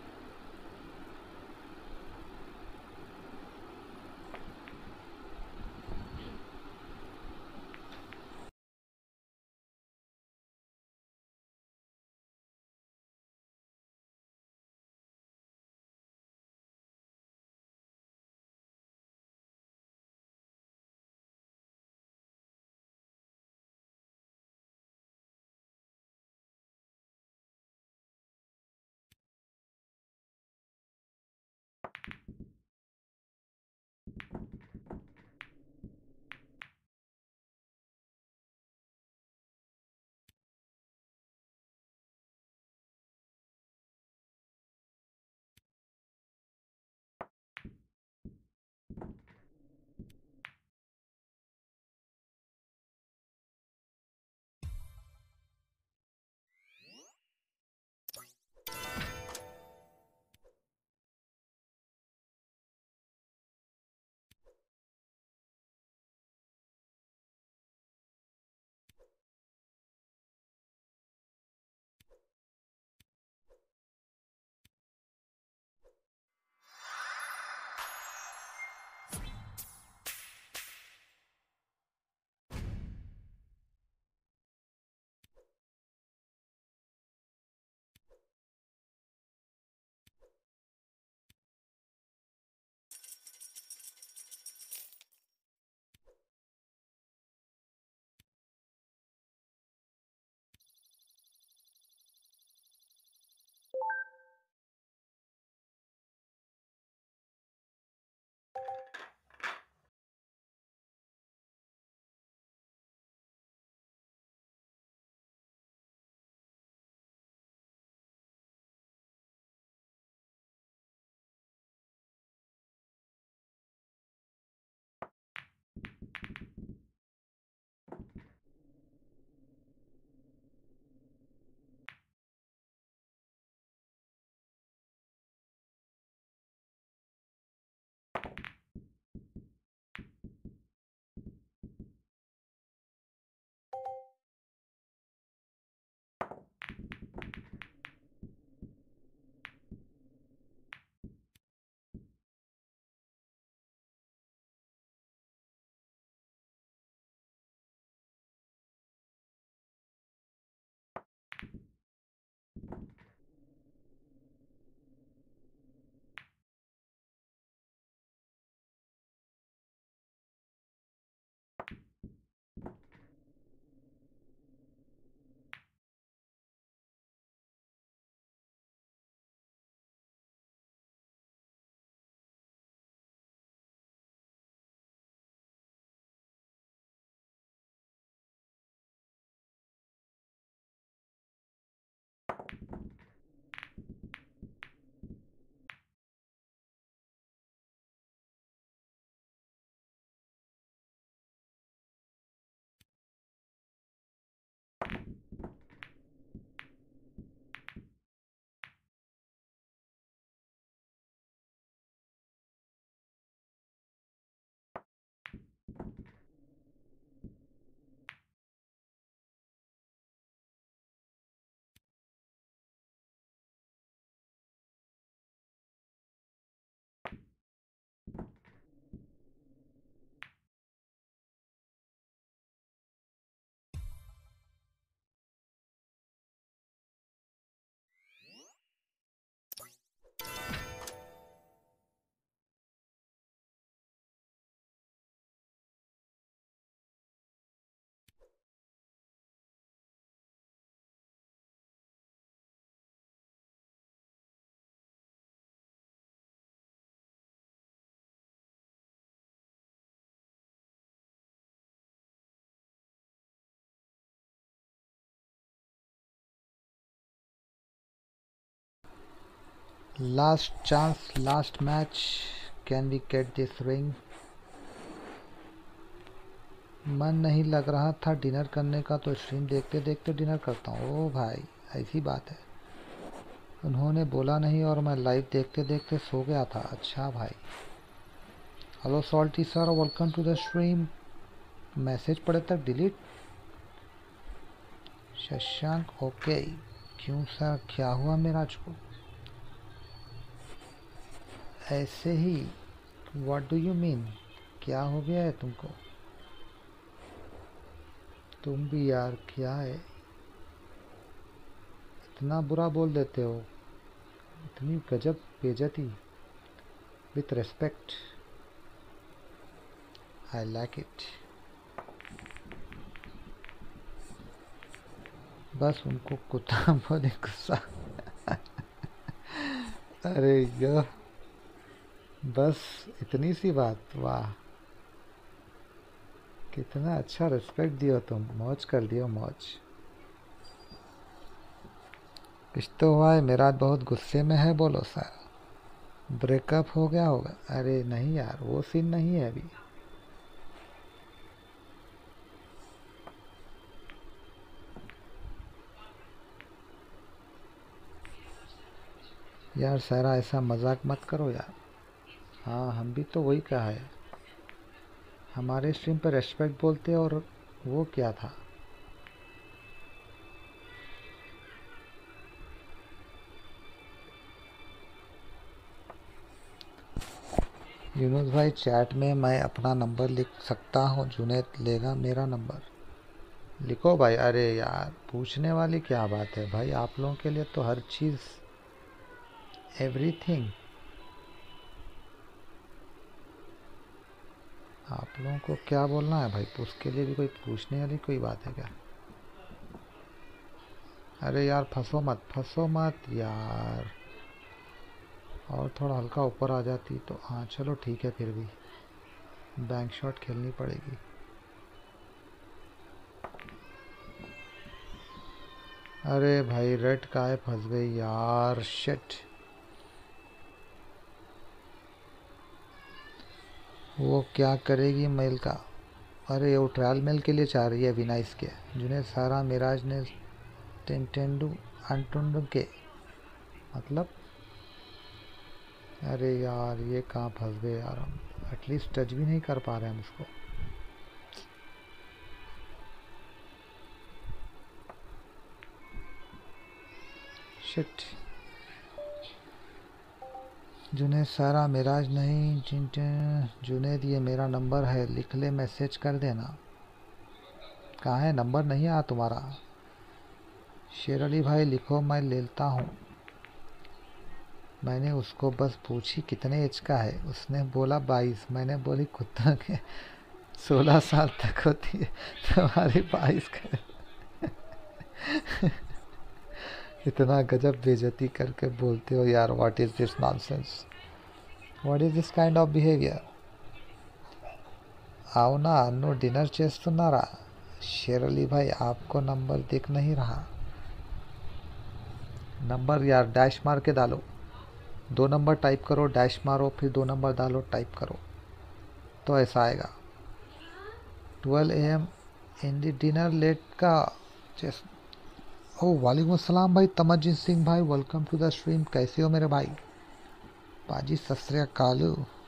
[SPEAKER 1] Last chance, last match, can we get this ring? मन नहीं लग रहा था डिनर करने का तो स्ट्रीम देखते देखते डिनर करता हूँ। ओ भाई, ऐसी बात है। उन्होंने बोला नहीं और मैं लाइव देखते देखते सो गया था। अच्छा भाई। Hello salty sir, welcome to the stream. Message पढ़े तक डिलीट? शशांक ओके। क्यों सर, क्या हुआ मिराज को? ऐसे ही। What do you mean? क्या हो गया है तुमको? तुम भी यार, क्या है, इतना बुरा बोल देते हो? इतनी गजब बेइज्जती। With respect, I like it. बस उनको कुत्ता बोले गुस्सा। अरे यह बस इतनी सी बात, वाह कितना अच्छा रिस्पेक्ट दियो तुम, मौज कर दियो मौज। कुछ तो हुआ है, मेरा बहुत गुस्से में है। बोलो सर, ब्रेकअप हो गया होगा? अरे नहीं यार, वो सीन नहीं है अभी। यार सारा ऐसा मजाक मत करो यार। हाँ, हम भी तो वही कहा है, हमारे स्ट्रीम पर रेस्पेक्ट बोलते। और वो क्या था? यूनुस भाई, चैट में मैं अपना नंबर लिख सकता हूँ? जुनैद लेगा मेरा नंबर? लिखो भाई। अरे यार, पूछने वाली क्या बात है भाई, आप लोगों के लिए तो हर चीज़, एवरीथिंग। आप लोगों को क्या बोलना है भाई, उसके लिए भी कोई पूछने वाली कोई बात है क्या? अरे यार, फंसो मत, फंसो मत यार। और थोड़ा हल्का ऊपर आ जाती तो हाँ चलो ठीक है, फिर भी बैंक शॉट खेलनी पड़ेगी। अरे भाई, रेड काहे फंस गई यार, शिट। वो क्या करेगी मेल का? अरे वो ट्रायल मेल के लिए चाह रही है विनाइस के। जुनेद सारा मिराज ने टेंटेंडू अंटुंडू के मतलब। अरे यार, ये कहाँ फंस गए यार, हम एटलीस्ट टच भी नहीं कर पा रहे हैं हम इसको। शिट। जुनेद सारा मिराज नहीं, जुनेद ये मेरा नंबर है, लिख ले, मैसेज कर देना। कहाँ है नंबर? नहीं आया तुम्हारा? शेर अली भाई लिखो, मैं लेता हूँ। मैंने उसको बस पूछी कितने एज का है, उसने बोला बाईस। मैंने बोली कुत्ता के सोलह साल तक होती है, तुम्हारी बाईस का। इतना गजब बेइज्जती करके बोलते हो यार, what is this nonsense, what is this kind of behaviour? आओ ना अन्नू, डिनर చేస్తున్నారా? शेर अली भाई, आपको नंबर दिख नहीं रहा? नंबर यार डैश मार के डालो, दो नंबर टाइप करो, डैश मारो, फिर दो नंबर डालो, टाइप करो, तो ऐसा आएगा। Twelve A M in the dinner late का। ओ वालेकुम अस्सलाम भाई तमज्जिद सिंह भाई, वेलकम टू द स्ट्रीम। कैसे हो मेरे भाई? बाजी सत श्री अकाल।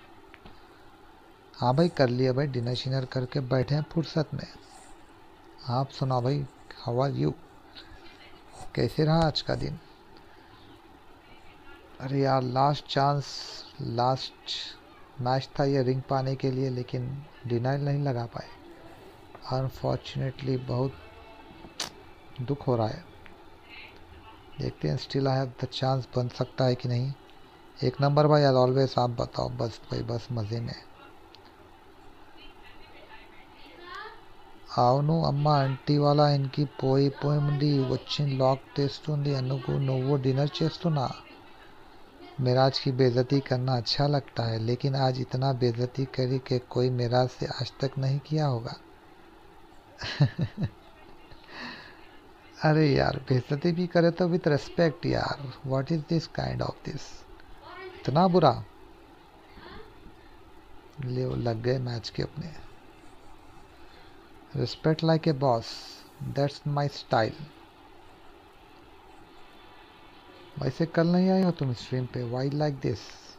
[SPEAKER 1] हाँ भाई, कर लिया भाई, डिनर शिनर करके बैठे हैं फुर्सत में। आप सुनाओ भाई, हाउ आर यू? कैसे रहा आज का दिन? अरे यार, लास्ट चांस, लास्ट मैच था ये रिंग पाने के लिए, लेकिन डिनर नहीं लगा पाए अनफॉर्चुनेटली। बहुत दुख हो रहा है। देखते हैं, still I have the chance, बन सकता है कि नहीं। एक नंबर भाई एज ऑलवेज, आप बताओ बस भाई, बस मज़े में। అవును అమ్మ ఆంటీ వాళ్ళ ఇంటికి పోయిపోయింది, వచ్చి లాక్ తెస్తుంది అనుకు నువ్వు डिनर చేస్తున్నా। मिराज की बेइज्जती करना अच्छा लगता है, लेकिन आज इतना बेइज्जती करी कि कोई मिराज से आज तक नहीं किया होगा। अरे यार, बेइज्जती भी करे तो विथ रेस्पेक्ट यार, what is this kind of this. इतना बुरा। ले वो लग गए मैच के अपने। Respect like a boss, that's my style. वैसे कल नहीं आए हो तुम स्ट्रीम पे? Why like this?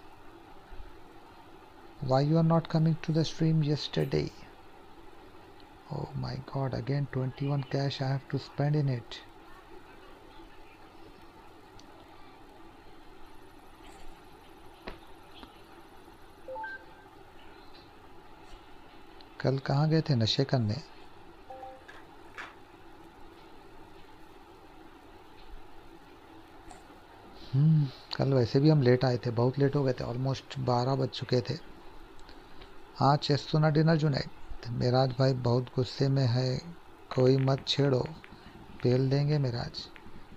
[SPEAKER 1] Why you are not coming to the stream yesterday? Oh my god, again twenty-one cash I have to spend in it. कल कहाँ गए थे नशे करने? हम्म कल वैसे भी हम लेट आए थे, बहुत लेट हो गए थे, ऑलमोस्ट बारह बज चुके थे। हाँ चेस्टोना डिनर जुनैद। मेराज भाई बहुत गुस्से में है, कोई मत छेड़ो, पेल देंगे मेराज।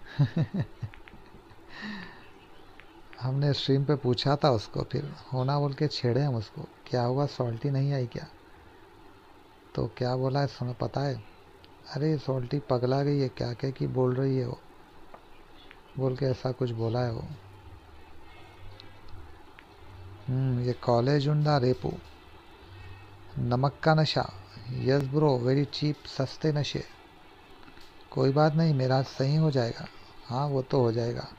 [SPEAKER 1] हमने स्ट्रीम पे पूछा था उसको, फिर होना बोल के छेड़े हम उसको। क्या हुआ, सॉल्टी नहीं आई क्या? तो क्या बोला है तुम्हें पता है? अरे सॉल्टी पगला गई है, क्या क्या की बोल रही है वो, बोल के ऐसा कुछ बोला है वो। हम्म ये कॉलेज उंडा रेपो, नमक का नशा। यस ब्रो, वेरी चीप, सस्ते नशे। कोई बात नहीं, मेरा सही हो जाएगा। हाँ वो तो हो जाएगा।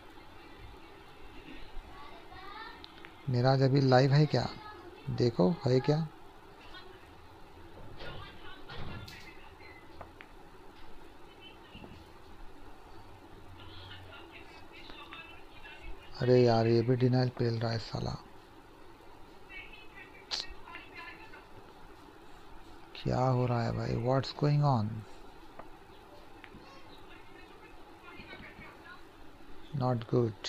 [SPEAKER 1] मेरा अभी लाइव है क्या? देखो है क्या? अरे यार ये भी डिनाइल पेल रहा है साला। क्या हो रहा है भाई, what's going on? Not good.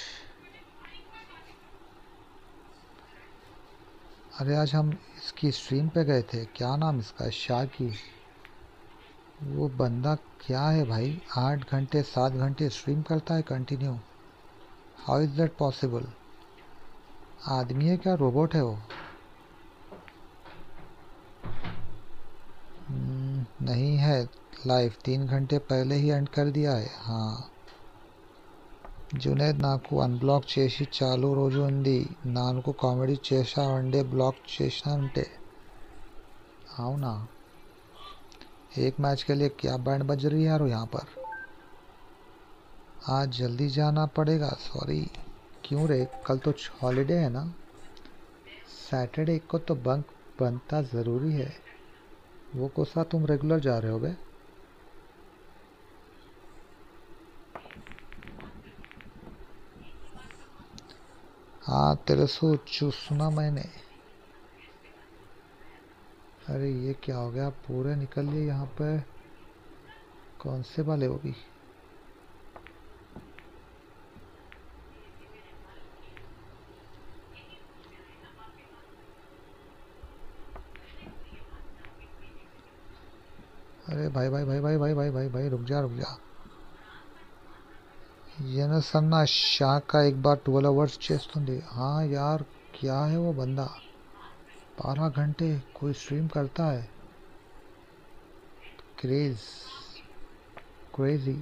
[SPEAKER 1] अरे आज हम इसकी स्ट्रीम पे गए थे, क्या नाम इसका, शाह की। वो बंदा क्या है भाई, आठ घंटे सात घंटे स्ट्रीम करता है continue. How is that possible? आदमी है क्या, रोबोट है वो? hmm, नहीं है लाइव, तीन घंटे पहले ही एंड कर दिया है। हाँ जुनेद नाकू अनब्लॉक చేసి చాలు రోజు ఉంది, నాకు కామెడీ చేశావంటే ब्लॉक చేశానంటే। అవునా, एक मैच के लिए क्या बैंड बज रही है यार यहाँ पर। आज जल्दी जाना पड़ेगा, सॉरी। क्यों रे, कल तो हॉलीडे है ना? सैटरडे को तो बंक बनता ज़रूरी है। वो कोसा तुम रेगुलर जा रहे हो बे? हाँ तेरे से चूसना मैंने। अरे ये क्या हो गया, पूरे निकल लिए यहाँ पे। कौन से वाले वो भी? अरे भाई भाई भाई भाई भाई भाई भाई भाई रुक जा रुक जा। ये ना सन्ना शाह का एक बार ट्वेल्व आवर्स చేస్తుంది। हाँ यार क्या है वो बंदा, बारह घंटे कोई स्ट्रीम करता है। Craze, crazy,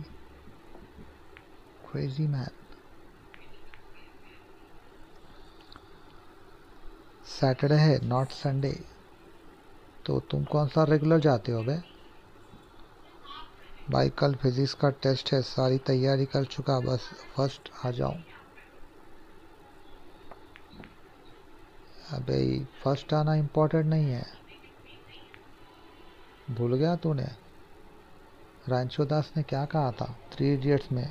[SPEAKER 1] crazy man. Saturday है नॉट संडे। तो तुम कौन सा रेगुलर जाते हो बे? भाई कल फिजिक्स का टेस्ट है, सारी तैयारी कर चुका, बस फर्स्ट आ जाऊं। अबे फर्स्ट आना इम्पोर्टेंट नहीं है, भूल गया तूने? रांचो दास ने क्या कहा था थ्री इडियट्स में?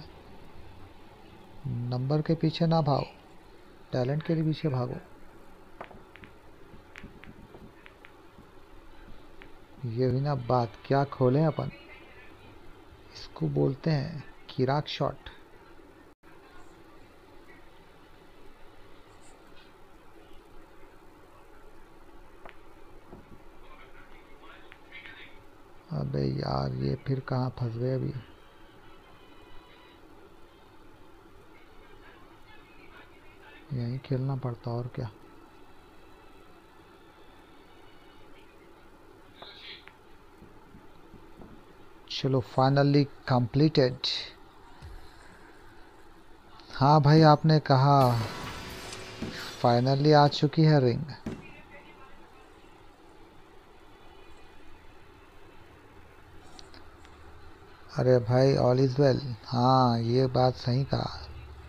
[SPEAKER 1] नंबर के पीछे ना भागो, टैलेंट के पीछे भागो। ये हुई ना बात, क्या खोलें अपन? इसको बोलते हैं किराक शॉट। अबे यार ये फिर कहाँ फंस गए अभी। यहीं खेलना पड़ता और क्या। चलो फाइनली कंप्लीटेड। हाँ भाई आपने कहा फाइनली आ चुकी है रिंग। अरे भाई ऑल इज वेल। हाँ ये बात सही कहा,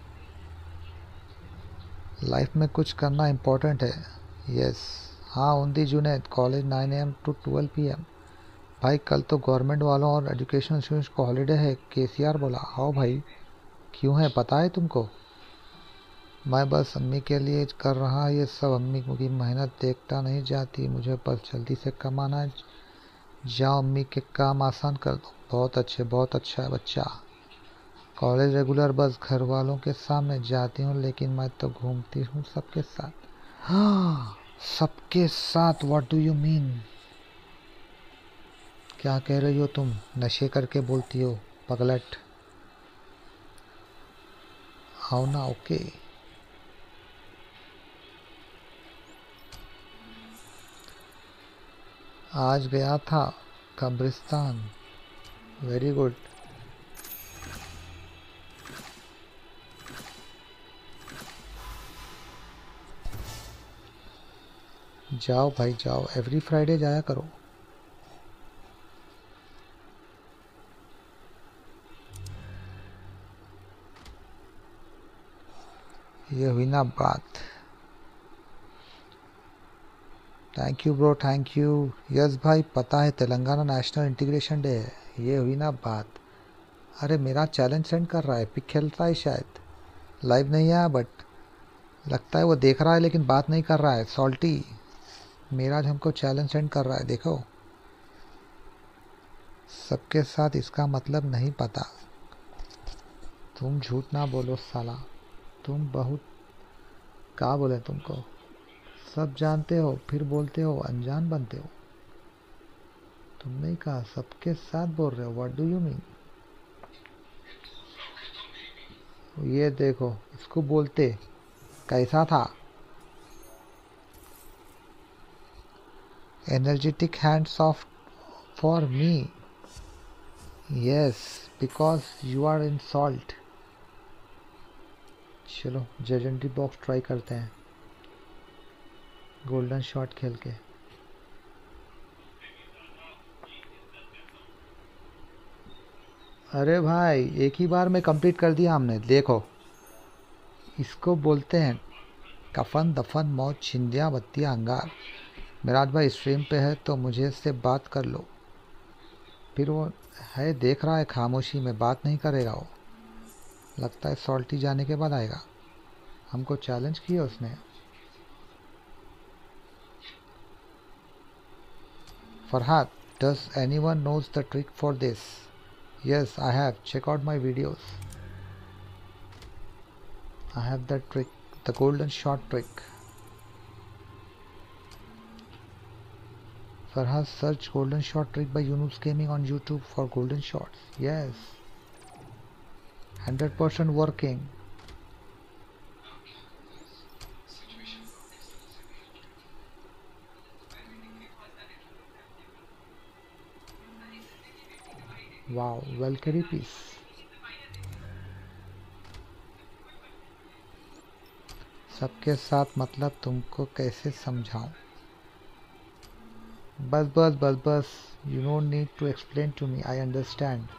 [SPEAKER 1] लाइफ में कुछ करना इम्पोर्टेंट है। यस। हाँ उन्दी Junaid, college nine A M to twelve P M. भाई कल तो गवर्नमेंट वालों और एजुकेशन स्टूडेंट्स को हॉलीडे है, केसीआर बोला। आओ भाई, क्यों है पता है तुमको? मैं बस अम्मी के लिए कर रहा ये सब, अम्मी की मेहनत देखता नहीं जाती, मुझे बस जल्दी से कमाना है। जाओ अम्मी के काम आसान कर दो। बहुत अच्छे, बहुत अच्छा है बच्चा। कॉलेज रेगुलर, बस घर वालों के सामने जाती हूँ, लेकिन मैं तो घूमती हूँ सबके साथ। हाँ सबके साथ, व्हाट डू यू मीन? क्या कह रही हो तुम? नशे करके बोलती हो पगलट। आओ ना। ओके। आज गया था कब्रिस्तान। Very good. जाओ भाई जाओ, एवरी फ्राइडे जाया करो। ये हुई ना बात। Thank you bro, thank you. Yes भाई पता है तेलंगाना नेशनल इंटीग्रेशन डे है। ये हुई ना बात। अरे मेरा चैलेंज सेंड कर रहा है, पिक खेलता है शायद। लाइव नहीं आया बट लगता है वो देख रहा है लेकिन बात नहीं कर रहा है। सॉल्टी मेरा हमको चैलेंज सेंड कर रहा है, देखो। सबके साथ इसका मतलब नहीं पता। तुम झूठ ना बोलो साला, तुम बहुत क्या बोले तुमको। सब जानते हो फिर बोलते हो अनजान बनते हो। तुमने ही कहा सबके साथ बोल रहे हो, व्हाट डू यू मीन? ये देखो इसको बोलते कैसा था। Energetic hands off for me. Yes because you are in salt. चलो जेजेंट्री बॉक्स ट्राई करते हैं, गोल्डन शॉट खेल के। अरे भाई एक ही बार में कंप्लीट कर दिया हमने, देखो। इसको बोलते हैं कफन दफन मौत छिंदियाँ बत्तियाँ अंगार। मिराज भाई स्ट्रीम पे है तो मुझे से बात कर लो। फिर वो है देख रहा है खामोशी में, बात नहीं करेगा वो। लगता है सॉल्टी जाने के बाद आएगा। हमको चैलेंज किया उसने। Farhad, does anyone knows the trick for this? Yes, I have. Check out my videos. I have that trick, the golden shot trick. Farhad, search golden shot trick by Yunus Gaming on YouTube for golden shots. Yes, one hundred percent working. Wow, Valkyrie piece. सबके साथ मतलब तुमको कैसे समझाऊं? बस बस बस बस, you don't need to explain to me, I understand.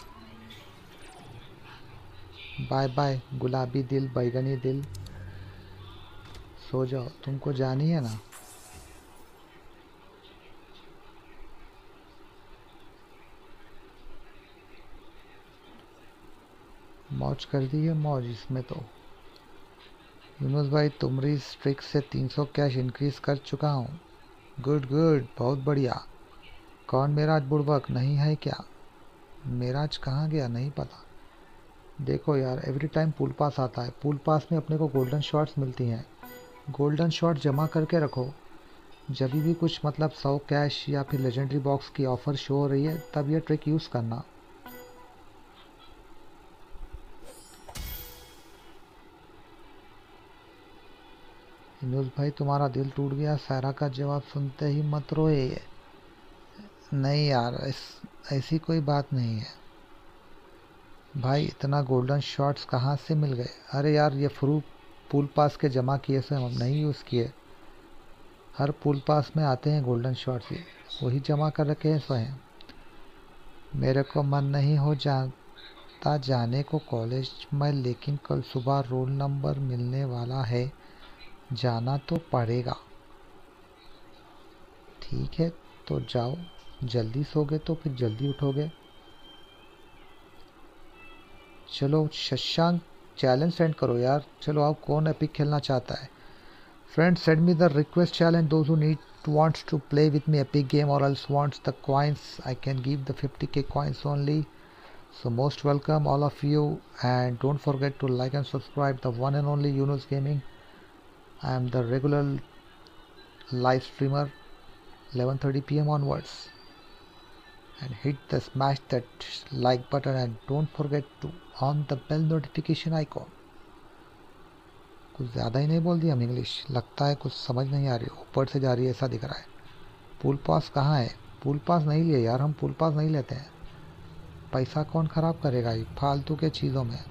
[SPEAKER 1] Bye bye गुलाबी दिल बैगनी दिल, सो जाओ, तुमको जानी है ना। मौज कर दी है मौज इसमें तो। यूनुस भाई तुम्हारी स्ट्रिक से तीन सौ कैश इंक्रीज कर चुका हूँ। गुड गुड, बहुत बढ़िया। कौन मेराज बुड़बक नहीं है क्या? मेराज कहाँ गया नहीं पता। देखो यार एवरी टाइम पूल पास आता है, पूल पास में अपने को गोल्डन शॉट्स मिलती हैं। गोल्डन शॉट जमा करके रखो, जब भी कुछ मतलब सौ कैश या फिर लेजेंडरी बॉक्स की ऑफ़र शो हो रही है तब ये ट्रिक यूज़ करना। यूनुस भाई तुम्हारा दिल टूट गया सारा का जवाब सुनते ही, मत रोए। नहीं यार ऐस, ऐसी कोई बात नहीं है भाई। इतना गोल्डन शॉट्स कहाँ से मिल गए? अरे यार ये फ्रू पूल पास के जमा किए से हम नहीं यूज़ किए। हर पूल पास में आते हैं गोल्डन शॉट्स, ही वही जमा कर रखे हैं स्वयं। मेरे को मन नहीं हो जाता जाने को कॉलेज में, लेकिन कल सुबह रोल नंबर मिलने वाला है, जाना तो पड़ेगा। ठीक है तो जाओ, जल्दी सोगे तो फिर जल्दी उठोगे। चलो शशांक चैलेंज सेंड करो यार। चलो आप कौन एपिक खेलना चाहता है? Friends send me the request challenge those who need wants to play with me epic game or else wants the coins. I can give the fifty k coins only. So most welcome all of you, and don't forget to like and subscribe the one and only Yunus Gaming. I am the regular live streamer eleven thirty p m onwards, and hit the smash that like button and don't forget to on the bell notification icon. कुछ ज़्यादा ही नहीं बोल दिया हम English, लगता है कुछ समझ नहीं आ रही, ऊपर से जा रही है ऐसा दिख रहा है। पूल पास कहाँ है? पूल पास नहीं लिए यार, हम पूल पास नहीं लेते हैं। पैसा कौन ख़राब करेगा ये फालतू के चीज़ों में।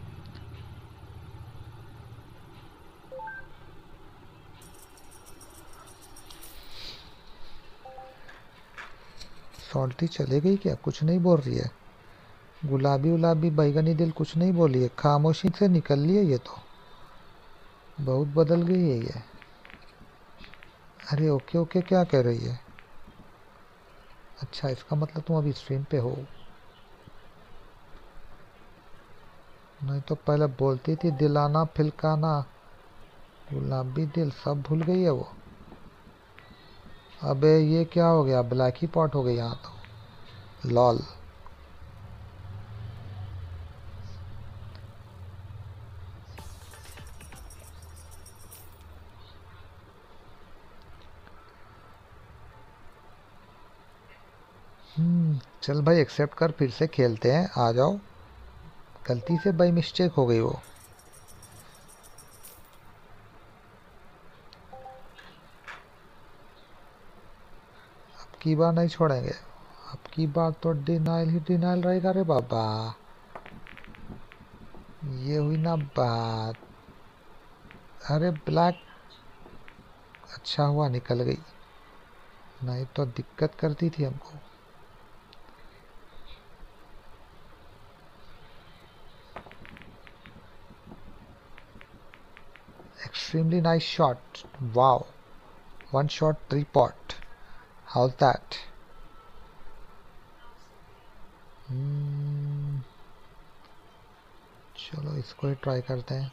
[SPEAKER 1] सॉल्टी चले गई क्या? कुछ नहीं बोल रही है। गुलाबी गुलाबी बैगनी दिल कुछ नहीं बोली है, खामोशी से निकल ली है ये तो। बहुत बदल गई है ये। अरे ओके ओके क्या कह रही है? अच्छा इसका मतलब तुम अभी स्ट्रीम पे हो। नहीं तो पहले बोलती थी दिलाना फिलकाना, गुलाबी दिल सब भूल गई है वो। अबे ये क्या हो गया? ब्लैक ही पॉट हो गई यहाँ तो। लॉल। हम्म चल भाई एक्सेप्ट कर, फिर से खेलते हैं, आ जाओ। गलती से बाई मिस्टेक हो गई वो। अब की बार नहीं छोड़ेंगे, अब की बार तो डिनाइल ही डिनाइल रहेगा रे बाबा। ये हुई ना बात। अरे ब्लैक, अच्छा हुआ निकल गई, नहीं तो दिक्कत करती थी हमको। Extremely nice shot. Wow. One shot, three pot. How's that? Hmm. चलो इसको ही ट्राई करते हैं।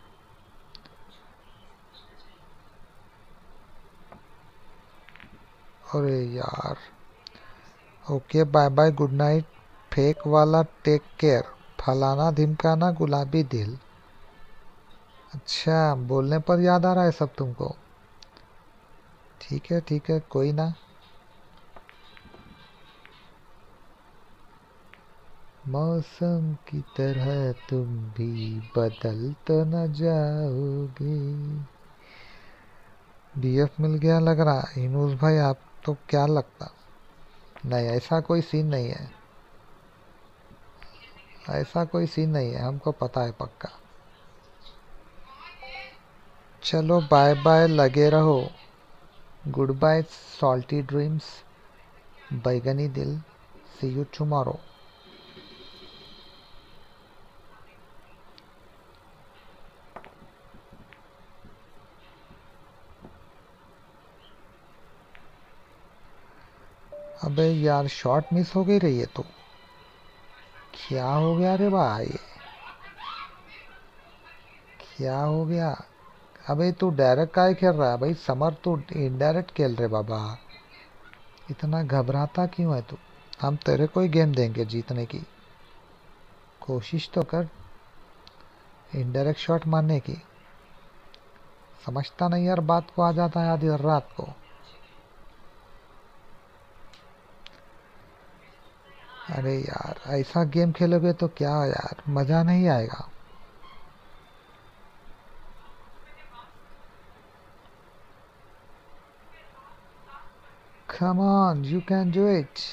[SPEAKER 1] अरे यार। Okay bye bye good night fake वाला, टेक केयर। फलाना धिमकाना गुलाबी दिल। अच्छा बोलने पर याद आ रहा है सब तुमको। ठीक है ठीक है कोई ना। मौसम की तरह तुम भी बदल तो न जाओगे। बीएफ मिल गया लग रहा इनूस भाई, आप तो क्या लगता? नहीं ऐसा कोई सीन नहीं है, ऐसा कोई सीन नहीं है, हमको पता है पक्का। चलो बाय बाय, लगे रहो। गुड बाय सॉल्टी ड्रीम्स, बैगनी दिल। See you tomorrow. अबे यार शॉट मिस हो गई रही है तो क्या हो गया रे भाई? क्या हो गया? अबे तू डायरेक्ट काय खेल रहा है भाई? समर तू इनडायरेक्ट खेल रहे बाबा, इतना घबराता क्यों है तू? हम तेरे को ही गेम देंगे जीतने की, कोशिश तो कर इनडायरेक्ट शॉट मारने की। समझता नहीं यार बात को, आ जाता है आधी रात को। अरे यार ऐसा गेम खेलोगे तो क्या यार मज़ा नहीं आएगा। Come on, you can do it.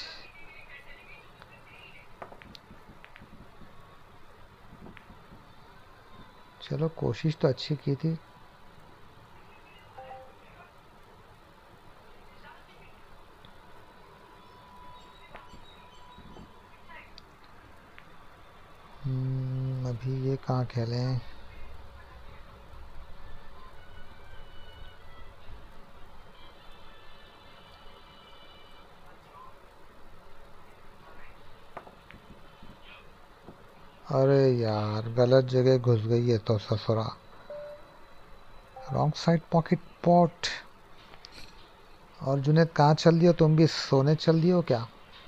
[SPEAKER 1] चलो कोशिश तो अच्छी की थी। अभी ये कहाँ खेलें? अरे यार गलत जगह घुस गई है तो ससुरा। Wrong side pocket pot. और जुनेद कहाँ चल दियो? तुम भी सोने चल दियो क्या?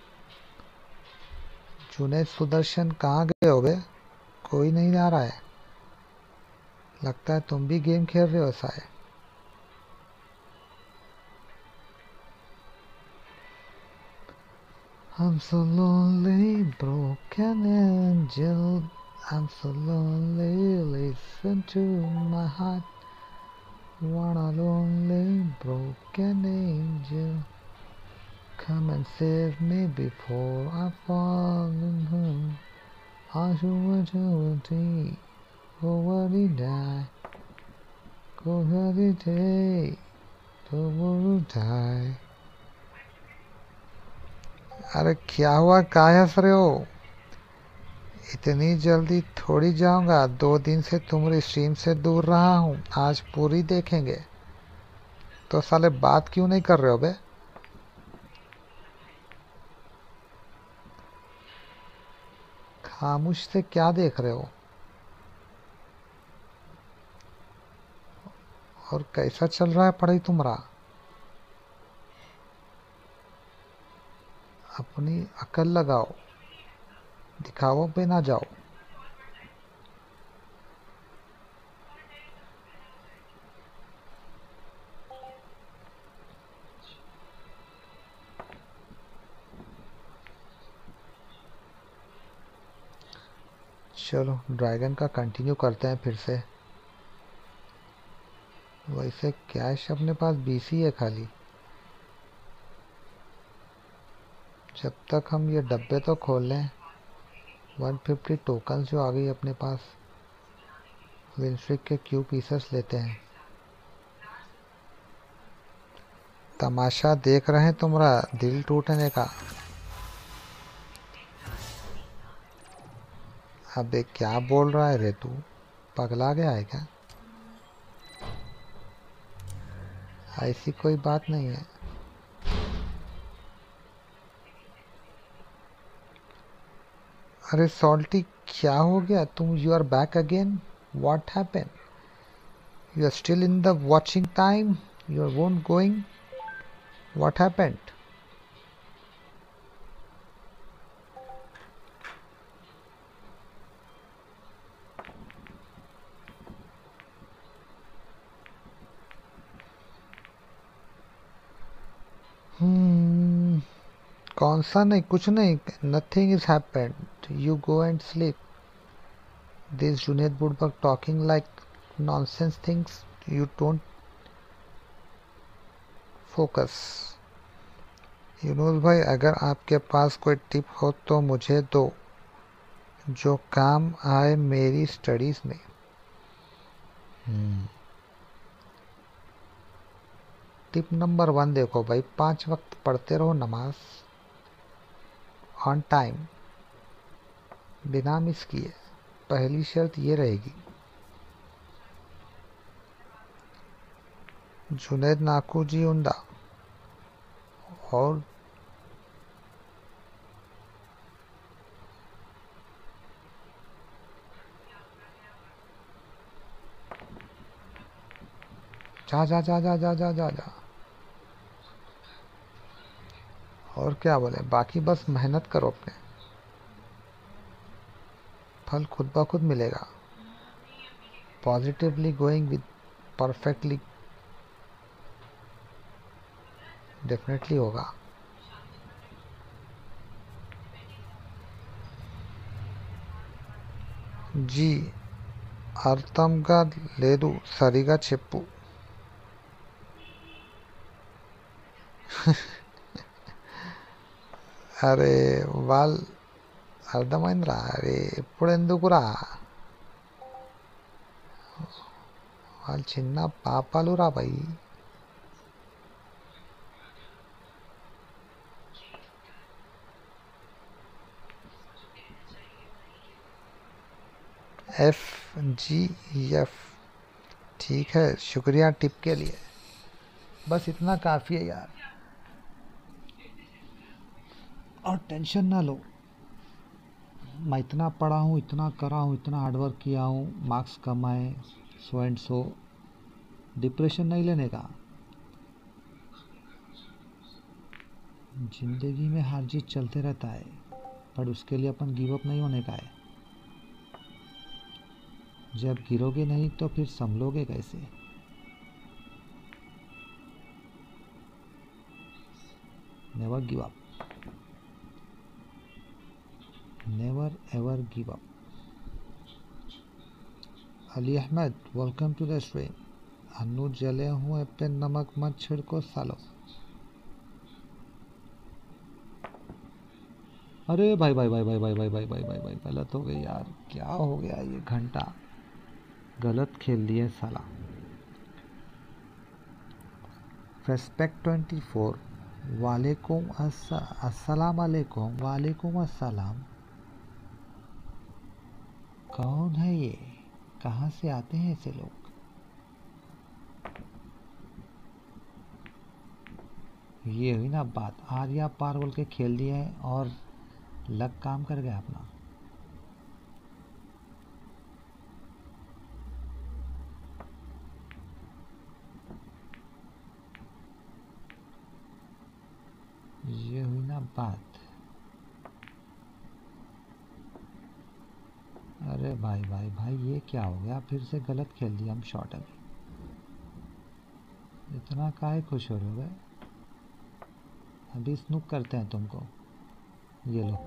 [SPEAKER 1] जुनेद सुदर्शन कहाँ गए हो बे? कोई नहीं आ रहा है। लगता है तुम भी गेम खेल रहे हो ऐसा है। I'm so lonely, broken angel. I'm so lonely, listen to my heart. What a lonely, broken angel. Come and save me before I fall in home. I should eternity, over the die, over the day, over the die. अरे क्या हुआ? काय हंस रहे हो? इतनी जल्दी थोड़ी जाऊंगा। दो दिन से तुम्हारी स्ट्रीम से दूर रहा हूँ, आज पूरी देखेंगे। तो साले बात क्यों नहीं कर रहे हो बे? खामोश से क्या देख रहे हो? और कैसा चल रहा है पढ़ाई तुम्हारा? अपनी अकल लगाओ, दिखावों पे ना जाओ। चलो ड्रैगन का कंटिन्यू करते हैं फिर से। वैसे कैश अपने पास बीसी है खाली। जब तक हम ये डब्बे तो खोल लें। वन फिफ्टी टोकन जो आ गई अपने पास। विंस्ट्रिक के क्यू पीसेस लेते हैं। तमाशा देख रहे हैं तुम्हारा दिल टूटने का। अबे क्या बोल रहा है रे तू? पगला गया है क्या? ऐसी कोई बात नहीं है। अरे सॉल्टी क्या हो गया? तुम you are back again? What happen? You are still in the watching time? You are won't going? What happened? Hmm कौन सा? नहीं, कुछ नहीं। Nothing is happened, you go and sleep. This Junaid बुडबक talking like nonsense things, you don't focus. Yunus भाई अगर आपके पास कोई टिप हो तो मुझे दो, जो काम आए मेरी स्टडीज में। हम्म टिप नंबर वन देखो भाई, पांच वक्त पढ़ते रहो नमाज ऑन टाइम, बिना मिस किए। पहली शर्त ये रहेगी। जुनेद नाकू जी उंदा। और जा जा जा जा जा जा जा जा। और क्या बोले, बाकी बस मेहनत करो अपने, फल खुद ब खुद मिलेगा। Positively going with perfectly definitely होगा। जी అర్థంగా లేదు సరిగా చెప్పు. అరే వాళ్ళ అర్థమైందిరా. అరే ఇప్పుడు ఎందుకురా, వాళ్ళు చిన్న పాపాలు రా భయ్. एफ जी एफ, ठीक है, शुक्रिया टिप के लिए। बस इतना काफ़ी है यार, और टेंशन ना लो। मैं इतना पढ़ा हूँ, इतना करा हूँ, इतना हार्डवर्क किया हूँ, मार्क्स कम आए, सो एंड सो। डिप्रेशन नहीं लेने का। जिंदगी में हार जीत चलते रहता है, पर उसके लिए अपन गिव अप नहीं होने का है। जब गिरोगे नहीं तो फिर संभलोगे कैसे? Never give up, never ever give up. Ali Ahmad, welcome to the stream. Annu जले हुए पे नमक मत छिड़को सालो। अरे भाई भाई भाई भाई भाई भाई भाई भाई भाई भाई गलत हो गई यार, क्या हो गया? ये घंटा गलत खेल दिए साला। रेस्पेक्ट ट्वेंटी फोर, वालेकुम अस्सलाम वालेकुम। वालेकुम अस्सलाम। कौन है ये? कहाँ से आते हैं ऐसे लोग? ये हुई ना बात, आर्या पार बोल के खेल दिए हैं और लग काम कर गया अपना। ये हुई ना बात। अरे भाई भाई भाई, ये क्या हो गया? फिर से गलत खेल दिया हम शॉट। अभी इतना काहे खुश हो रहे हो? अभी स्नूक करते हैं तुमको, ये लो।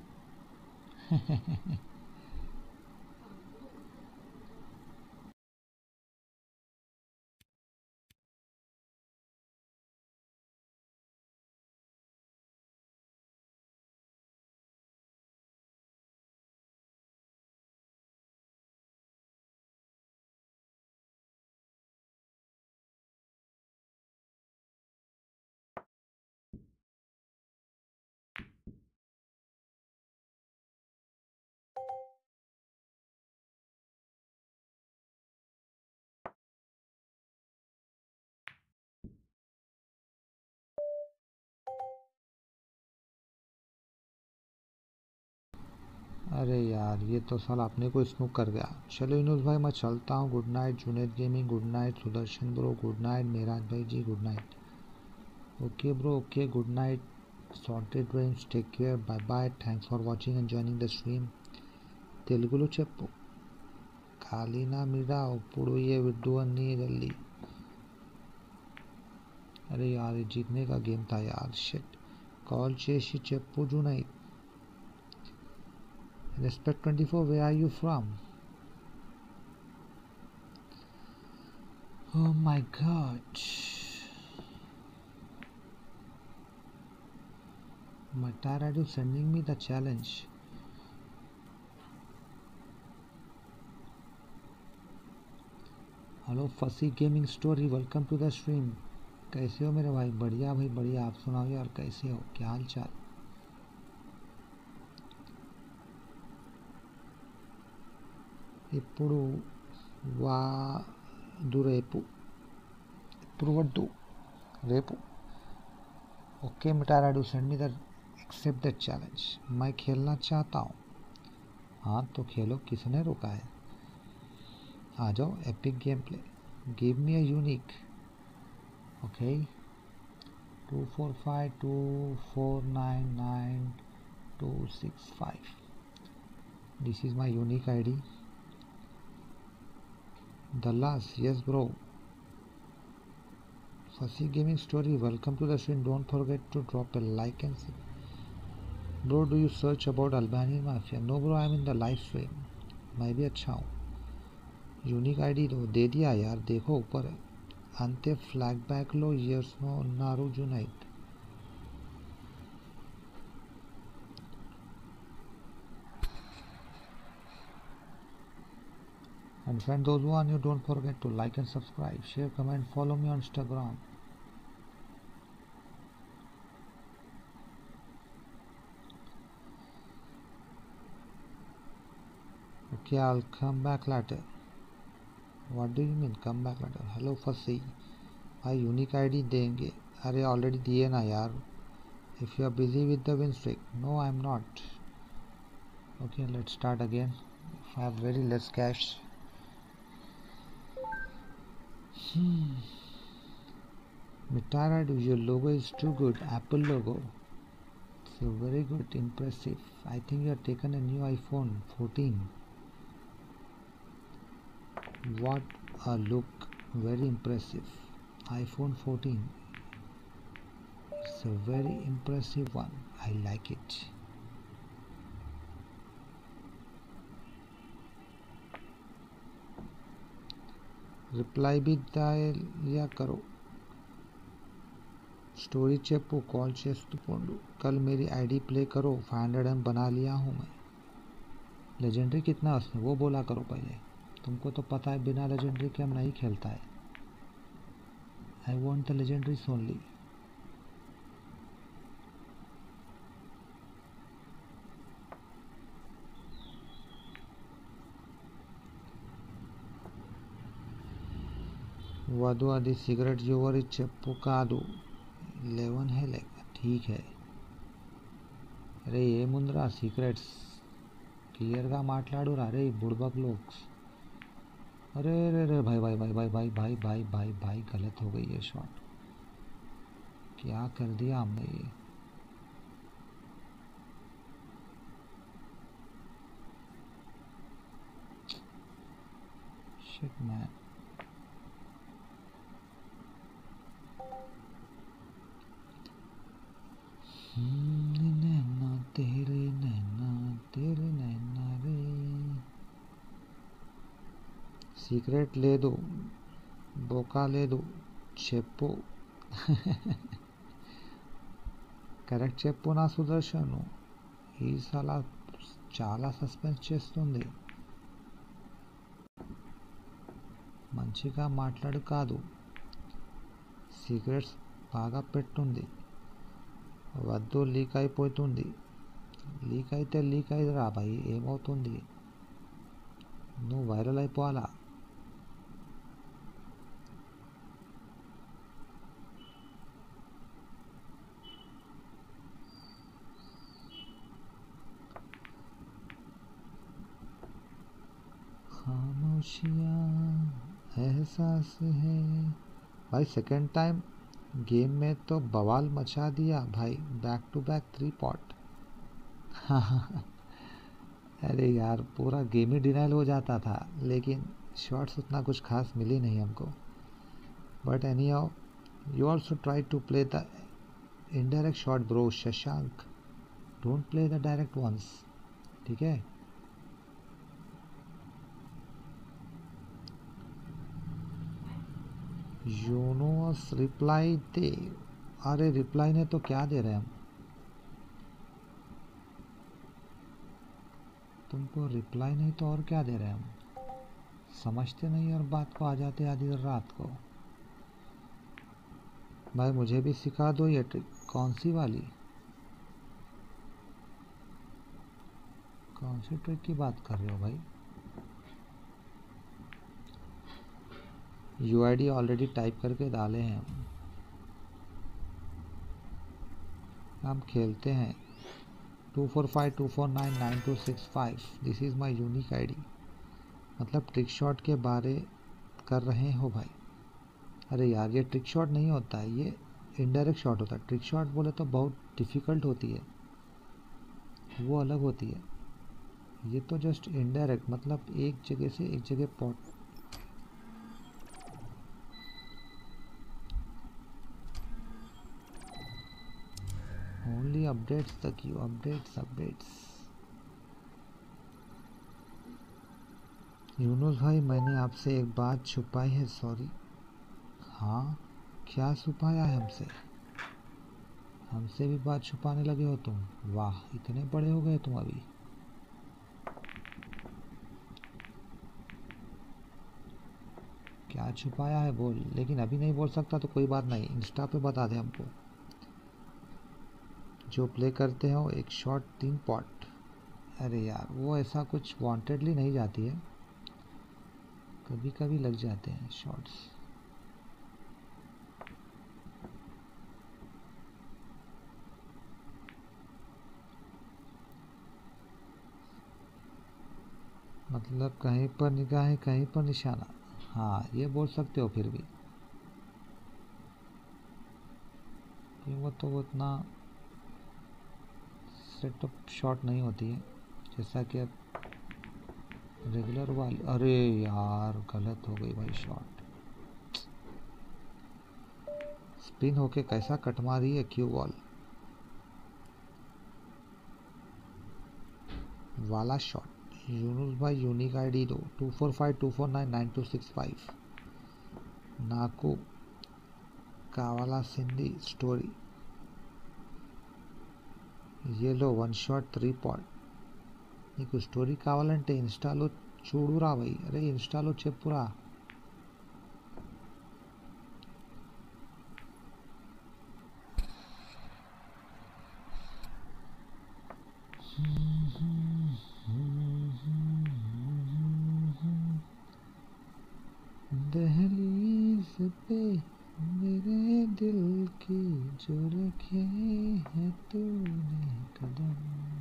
[SPEAKER 1] अरे यार, ये तो साला अपने को स्नूक कर गया। चलो यूनुस भाई, मैं चलता हूँ। Good night Junaid gaming, good night Sudarshan bro, good night Meraj भाई ji, good night. Okay bro, okay, good night, sorted dreams, take care, bye bye, thanks for watching and joining the stream. తెలుగులో చెప్పు, ఖాళీనా మీరా? ఇప్పుడు ये विड्डू अन्नी जल्दी। अरे यार, ये जीतने का गेम था यार, शिट। कॉल చేసి చెప్పు Junaid. Respect twenty-four, where are you from? Oh my god. Matara is sending me the challenge. Hello फसी gaming story, welcome to the stream. कैसे हो मेरे भाई? बढ़िया भाई बढ़िया, आप सुनाओ यार, कैसे हो, क्या हाल चाल? ఇప్పుడు వాదు రేపు, ఇప్పుడు వద్దు రేపు। ओके मिटारा do send me the accept the challenge. मैं खेलना चाहता हूँ। हाँ तो खेलो, किसने रोका है? आ जाओ, epic game play, give me a unique. Okay, two four five two four nine nine two six five, this is my unique I D. Dallas, yes bro. Fussy Gaming Story, welcome to the stream. Don't forget to drop a like and sub. Bro, do you search about Albanian Mafia? No bro, I am in the live stream. मैं भी अच्छा हूँ। Unique ID दो, दे दिया यार, देखो ऊपर है। अंते फ्लैग बैक लो, यस नो नारू Junaid. And friend, those who are new, don't forget to like and subscribe, share, comment, follow me on Instagram. Okay Okay, I'll come back later. What do you mean come back later? Hello फसी भाई, unique ID देंगे? अरे already दिए ना यार. If you are busy with the win streak. No, I'm not. Okay, let's start again. I have very less cash. Hmm. Mitara, your logo is too good. Apple logo. So very good, impressive. I think you have taken a new iPhone fourteen. What a look, very impressive. iPhone fourteen. It's a very impressive one. I like it. Reply भी दिया करो. Story चेपू, call चेस्तु पोंडू. कल मेरी ID play करो. Five hundred M बना लिया हूँ मैं. लेजेंडरी कितना उसने वो बोला करो पहले. तुमको तो पता है बिना लेजेंडरी के हम नहीं खेलता है. I want the legendaries only. వధు అది సిగరెట్ ఎవరి చెప్పు కాదు. లెవెన్ है लेगा ठीक है. అరే ఏముందిరా సీక్రెట్స్ క్లియర్గా మాట్లాడురా రే बुड़बक लोग. अरे अरे अरे भाई भाई भाई भाई भाई भाई भाई भाई भाई गलत हो गई ये शॉट. क्या कर दिया हमने ये. Shit man. नैना तेरे नैना तेरे नैना रे. सीक्रेट ले दो, बोका ले दो. చెప్పు కరెక్ట్ చెప్పు నా సుదర్శను. ఈ సలా చాలా సస్పెన్స్ చేస్తుంది. మంచిగా మాట్లాడు కాదు. సీక్రెట్స్ బాగా పెట్టుంది. వద్దు లీక్ అయిపోతుంది. లీక్ అయితే లీక్ అయిరా భయ్, ఏమవుతుంది. నువ్వు వైరల్ అయిపోవాలా. खामोशियाँ एहसास है भाई. सेकेंड टाइम गेम में तो बवाल मचा दिया भाई. Back to back three pot. अरे यार पूरा गेम ही डिनाइल हो जाता था, लेकिन शॉट्स उतना कुछ खास मिली नहीं हमको. But anyhow you also try to play the indirect shot bro. Shashank don't play the direct ones. ठीक है. यूनोस रिप्लाई दे. अरे रिप्लाई ने तो क्या दे रहे हैं हम. तुमको रिप्लाई नहीं तो और क्या दे रहे हैं हम. समझते नहीं और बात को आ जाते आधी रात को. भाई मुझे भी सिखा दो ये ट्रिक. कौन सी वाली, कौन सी ट्रिक की बात कर रहे हो भाई. U I D already type करके डाले हैं हम. हम खेलते हैं. Two four five two four nine nine two six five. This is my unique I D. मतलब ट्रिक शॉट के बारे कर रहे हो भाई. अरे यार ये ट्रिक शॉट नहीं होता है, ये इनडायरेक्ट शॉट होता है. ट्रिक शॉट बोले तो बहुत डिफ़िकल्ट होती है, वो अलग होती है. ये तो जस्ट इनडायरेक्ट, मतलब एक जगह से एक जगह pot. Only updates the queue. Updates, updates. Yunus भाई मैंने आपसे एक बात छुपाई है. सॉरी. हाँ क्या छुपाया है हमसे. हमसे भी बात छुपाने लगे हो तुम. वाह इतने बड़े हो गए तुम अभी. क्या छुपाया है बोल. लेकिन अभी नहीं बोल सकता तो कोई बात नहीं, इंस्टा पे बता दे हमको. जो प्ले करते हो एक शॉट तीन पॉट. अरे यार वो ऐसा कुछ वांटेडली नहीं जाती है, कभी कभी लग जाते हैं शॉट्स। मतलब कहीं पर निगाहें कहीं पर निशाना, हाँ ये बोल सकते हो। फिर भी वो तो वो इतना सेटअप शॉट नहीं होती है जैसा कि अब रेगुलर वाली। अरे यार गलत हो गई भाई शॉट, स्पिन होके कैसा कट मारी है क्यू बॉल वाला शॉट। यूनुस भाई यूनिक आईडी दो, two four five two four nine nine two six five. नाकू कावाला सिंधी स्टोरी, ये लो वन షాట్ త్రీ పాయింట్। నీకు స్టోరీ కావాలంటే ఇన్స్టాలో చూడురా భయ్, అరే ఇన్స్టాలో చెప్పురా। दहलीज पे मेरे दिल की जो रखे है तूने कदम,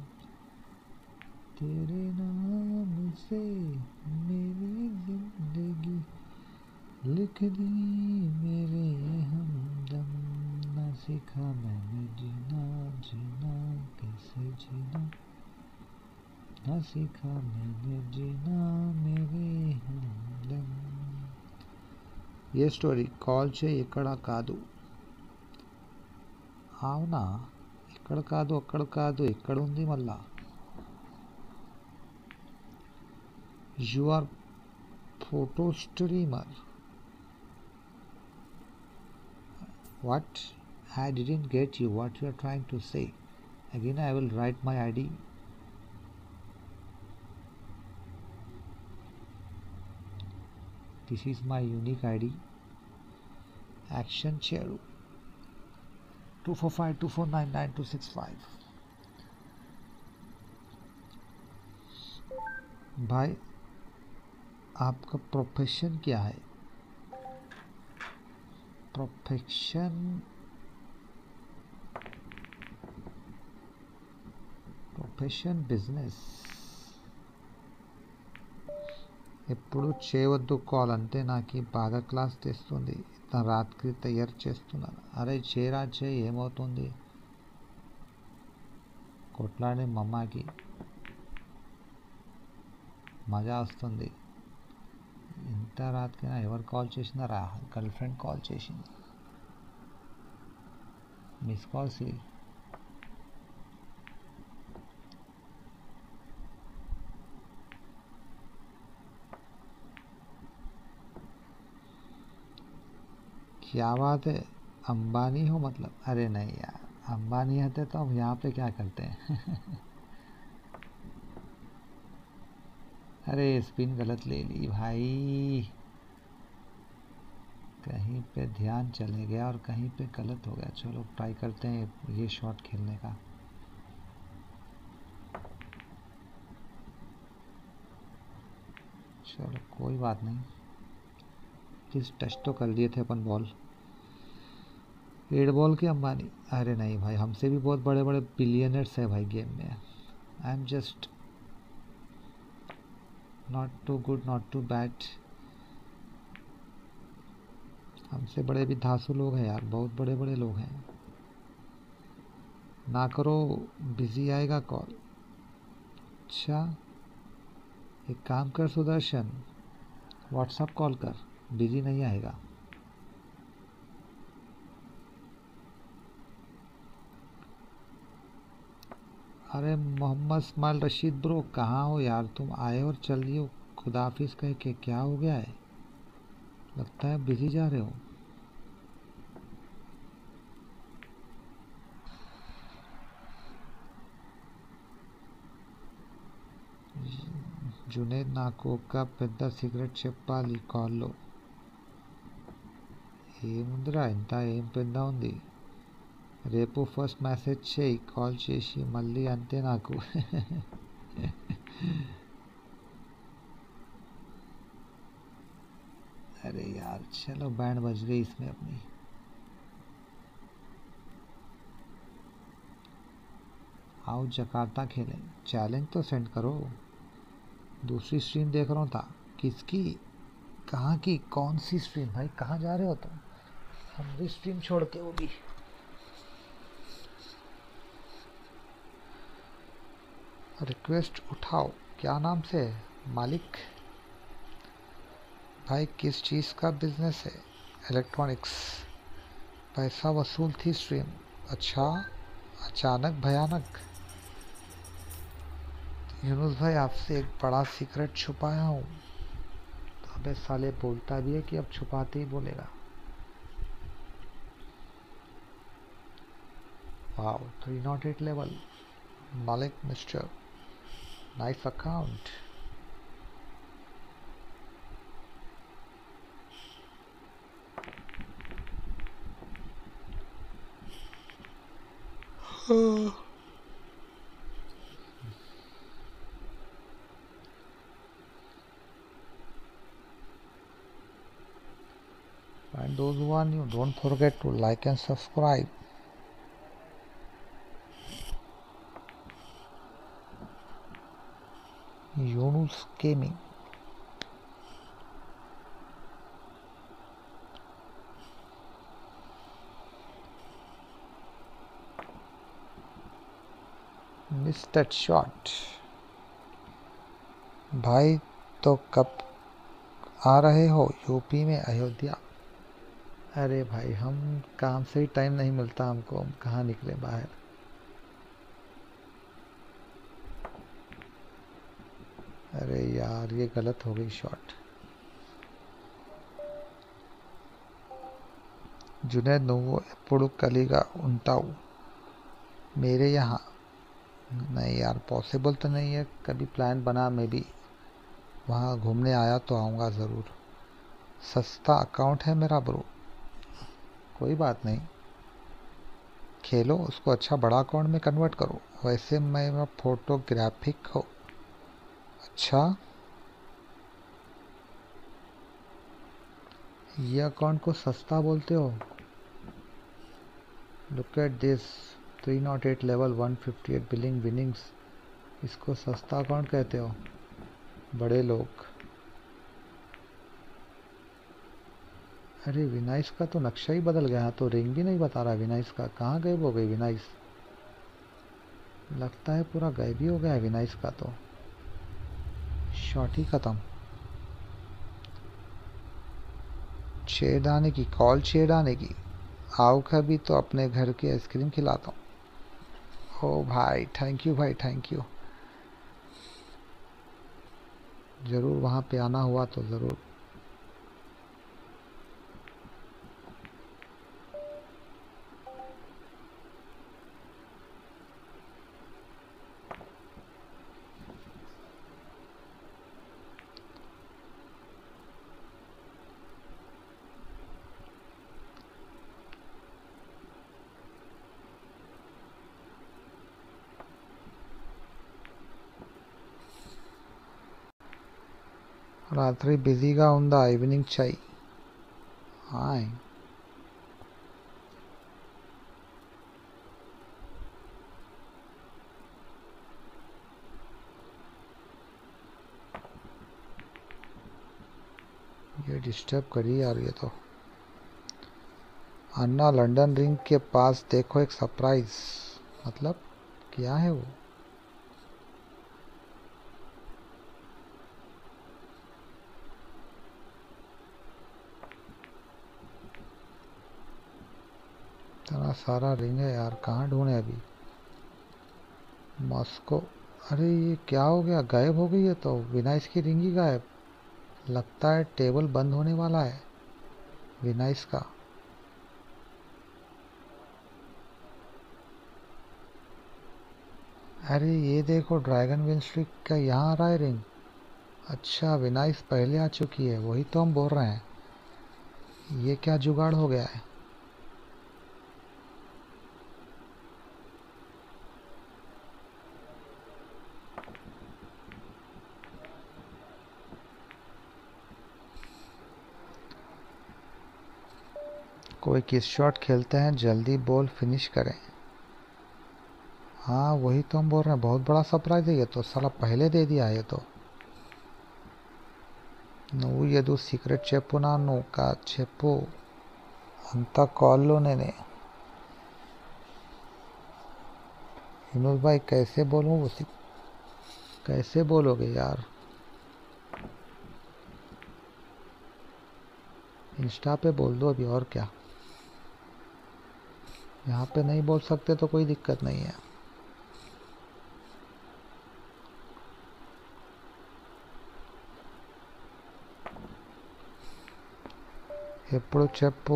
[SPEAKER 1] तेरे नाम से मेरी जिंदगी लिख दी मेरे हमदम। ना सीखा मैंने जीना जीना कैसे जीना, ना सीखा मैंने जीना मेरे हमदम। ये స్టోరీ కాల్ చేయి ఇక్కడ కాదు, అవునా ఇక్కడ కాదు అక్కడ కాదు ఎక్కడ ఉంది మళ్ళా। You are photo streamer, what? I didn't get you what you are trying to say. Again I will write my I D. This is my unique I D. Action Cheru two four five two four nine nine two six five। भाई आपका profession क्या है? Profession profession business. ఎప్పుడు చేయవద్దు call అంటే నాకు బాగా class తెస్తుంది, ఇంత రాత్రి తయారు చేస్తున్నాను। అరే చేరా చేయి ఏమవుతుంది, కొట్లాడే మమ్మాకి మజా వస్తుంది। ఇంత రాత్రికైనా ఎవరు కాల్ చేసినారా? గర్ల్ ఫ్రెండ్ కాల్ చేసింది, మిస్ కాల్ సి। क्या बात है, अंबानी हो मतलब? अरे नहीं यार, अंबानी होते तो हम यहाँ पे क्या करते हैं। अरे स्पिन गलत ले ली भाई, कहीं पे ध्यान चले गया और कहीं पे गलत हो गया। चलो ट्राई करते हैं ये शॉट खेलने का। चलो कोई बात नहीं, जिस टच तो कर लिए थे अपन बॉल। एट बॉल के अंबानी? अरे नहीं भाई, हमसे भी बहुत बड़े बड़े बिलियनर्स है भाई गेम में। I am just not too good not too bad. हमसे बड़े भी धांसू लोग हैं यार, बहुत बड़े बड़े लोग हैं। ना करो, बिजी आएगा कॉल। अच्छा एक काम कर सुदर्शन, व्हाट्सअप कॉल कर, बिजी नहीं आएगा। अरे मोहम्मद इस्माइल रशीद ब्रो, कहाँ हो यार तुम? आए और चल दिए खुदा हाफिज कह के, क्या हो गया है? लगता है बिजी जा रहे हो। జునేద్ నాకు ఒక పెద్ద సిగరెట్ చెప్పాలి కాల్లో। ఏముందిరా ఇంత ఏం పెద్ద ఉంది, రేపు ఫస్ట్ మెసేజ్ చేయి కాల్ చేసి మళ్ళీ అంతే నాకు। अरे यार चलो बैंड बज गई इसमें अपनी। आओ जकार्ता खेलें। चैलेंज तो सेंड करो। दूसरी स्ट्रीम देख रहा था। किसकी? कहाँ की? कौन सी स्ट्रीम भाई? कहाँ जा रहे हो तुम? हमारी स्ट्रीम छोड़ के वो भी। रिक्वेस्ट उठाओ। क्या नाम से है? मालिक भाई किस चीज़ का बिजनेस है? इलेक्ट्रॉनिक्स। पैसा वसूल थी स्ट्रीम। अच्छा अचानक भयानक। यूनुस भाई आपसे एक बड़ा सीक्रेट छुपाया हूँ। तो अबे साले बोलता भी है कि अब छुपाते ही बोलेगा। Wow three naught eight level. मालिक mister nice account. And those who are new, don't forget to like and subscribe. Yunus Gaming. Missed that shot. भाई तो कब आ रहे हो यूपी में अयोध्या? अरे भाई हम काम से ही टाइम नहीं मिलता हमको, हम कहाँ निकले बाहर। अरे यार ये गलत हो गई शॉट। जुनैद నువ్వు ఎప్పుడు కలిగా ఉంటావు मेरे यहाँ? नहीं यार पॉसिबल तो नहीं है। कभी प्लान बना मैं भी वहाँ घूमने आया तो आऊँगा ज़रूर। सस्ता अकाउंट है मेरा ब्रो। कोई बात नहीं, खेलो उसको अच्छा बड़ा अकाउंट में कन्वर्ट करो। वैसे मैं फोटोग्राफिक हो। अच्छा ये अकाउंट को सस्ता बोलते हो? Look at this three naught eight level one fifty eight billing winnings. इसको सस्ता अकाउंट कहते हो बड़े लोग। अरे विनाइस का तो नक्शा ही बदल गया। तो रिंग भी नहीं बता रहा विनाइस का। कहाँ गायब हो गई विनाइस? लगता है पूरा गायब ही हो गया है विनाइस का। तो शॉट ही खत्म। छेड़ाने की कॉल, छेड़ाने की। आओ कभी तो अपने घर की आइसक्रीम खिलाता हूँ। ओ भाई थैंक यू भाई थैंक यू। ज़रूर वहाँ पे आना हुआ तो ज़रूर। రాత్రి బిజీగా ఉందా? ఈవినింగ్ చాయ్ హాయ్। ये डिस्टर्ब करी यार ये तो। अन्ना लंदन रिंग के पास देखो एक सरप्राइज। मतलब क्या है वो? इतना सारा रिंग है यार, कहाँ ढूंढे अभी? मॉस्को। अरे ये क्या हो गया? गायब हो गई है तो विनाइस की रिंग ही गायब। लगता है टेबल बंद होने वाला है विनाइस का। अरे ये देखो ड्रैगन विन स्ट्रिक का यहाँ आ रहा है रिंग। अच्छा विनाइस पहले आ चुकी है, वही तो हम बोल रहे हैं। ये क्या जुगाड़ हो गया है? कोई किस शॉट खेलते हैं, जल्दी बॉल फिनिश करें। हाँ वही तो हम बोल रहे हैं, बहुत बड़ा सरप्राइज है ये तो, साला पहले दे दिया है ये तो। నువ్వు ఏదో సీక్రెట్ చెప్పు నాన్ను కా చెప్పు అంతా కాల్లోనే। यूनुस भाई कैसे बोलूँ उसी, कैसे बोलोगे यार। इंस्टा पे बोल दो अभी, और क्या। यहाँ पे नहीं बोल सकते तो कोई दिक्कत नहीं है। ఎప్పుడు చెప్పు।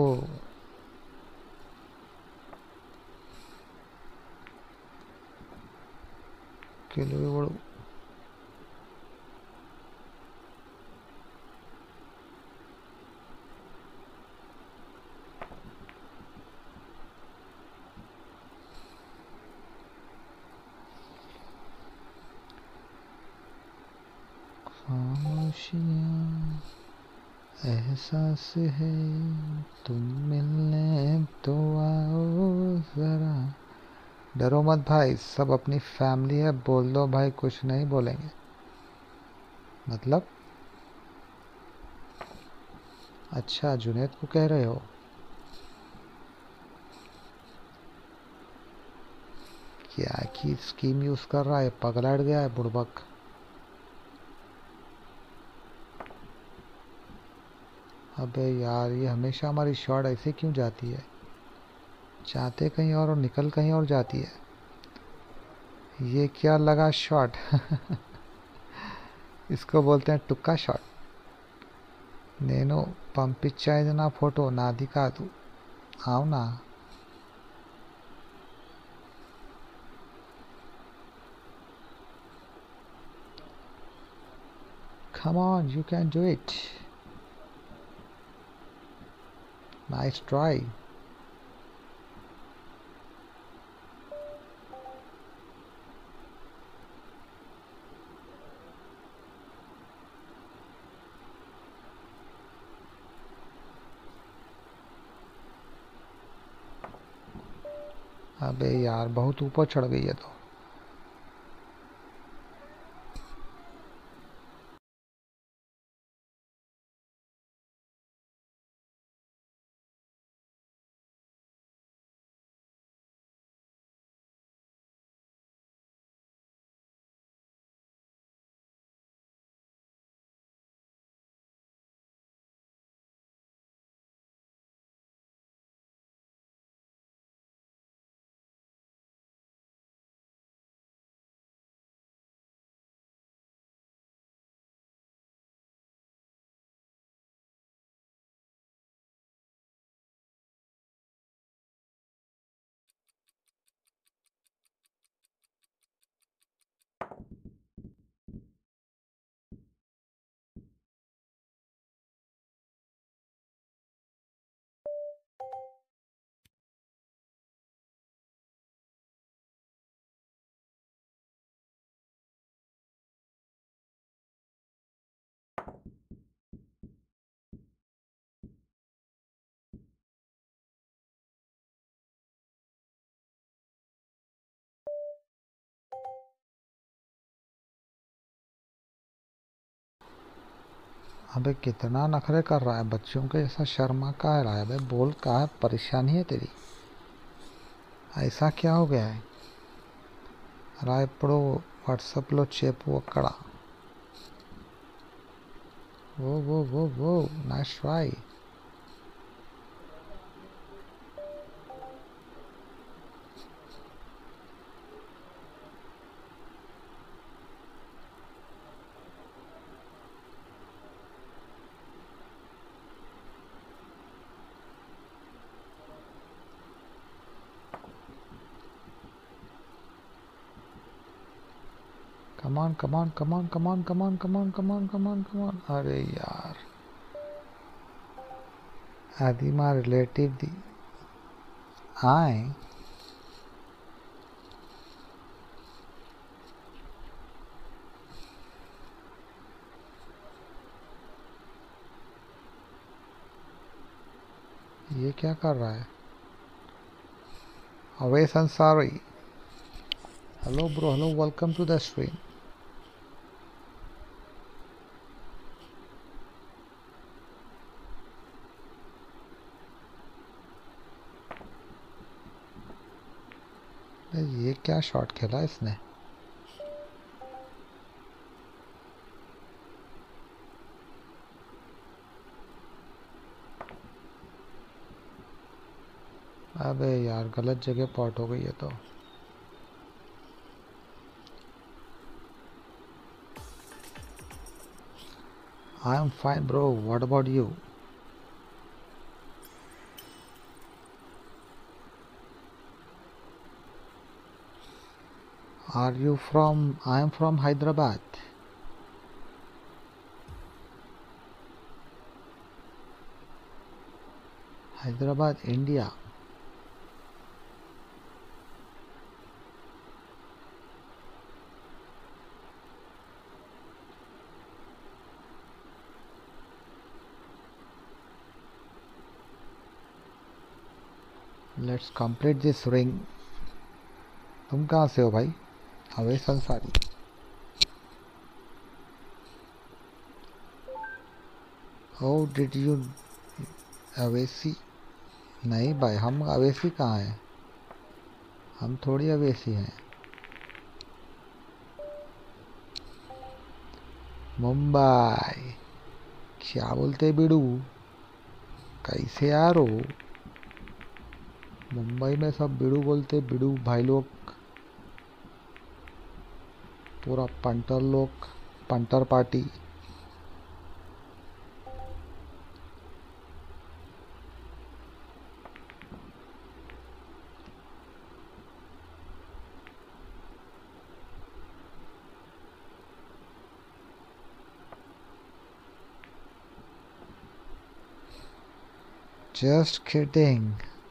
[SPEAKER 1] కెలుగుడు खामोशियाँ एहसास है, तुम मिलने तो आओ जरा। डरो मत भाई, सब अपनी फैमिली है, बोल दो भाई, कुछ नहीं बोलेंगे। मतलब अच्छा जुनैद को कह रहे हो। क्या की स्कीम यूज कर रहा है, पगलट गया है बुड़बक। अबे यार ये हमेशा हमारी शॉट ऐसे क्यों जाती है, चाहते कहीं और, और निकल कहीं और जाती है। ये क्या लगा शॉट इसको बोलते हैं टुक्का शॉट। నేను పంపించాయి నా ఫోటో నాది కాదు, అవునా। Come on, you can do it. Nice try. अबे यार बहुत ऊपर चढ़ गई है तो। अबे कितना नखरे कर रहा है, बच्चों के जैसा शर्मा का है रहा है। भाई बोल, का है परेशानी है तेरी, ऐसा क्या हो गया है। రా ఇప్పుడు వాట్సాప్లో చెప్పు అక్కడ। वो वो वो वो नाइस ट्राई। कमान कमान कमान कमान कमान कमान कमान कमान कमान। अरे यार అది మా రిలేటివ్ది। आए ये क्या कर रहा है? Awais Ansari, hello bro, hello, welcome to the stream. ये क्या शॉट खेला इसने? अबे यार गलत जगह पॉट हो गई है तो। I am fine bro, what about you? Are you from? I am from Hyderabad. Hyderabad, India. Let's complete this ring. तुम कहाँ से हो भाई? Awais Ansari. How did you? Owaisi? नहीं भाई, हम अवैसी कहाँ हैं? हम थोड़ी अवैसी हैं। मुंबई। क्या बोलते बिड़ू? कैसे यार हो? मुंबई में सब बिड़ू बोलते, बिड़ू भाई लोग, पूरा पंटर लोग, पंटर पार्टी। Just kidding.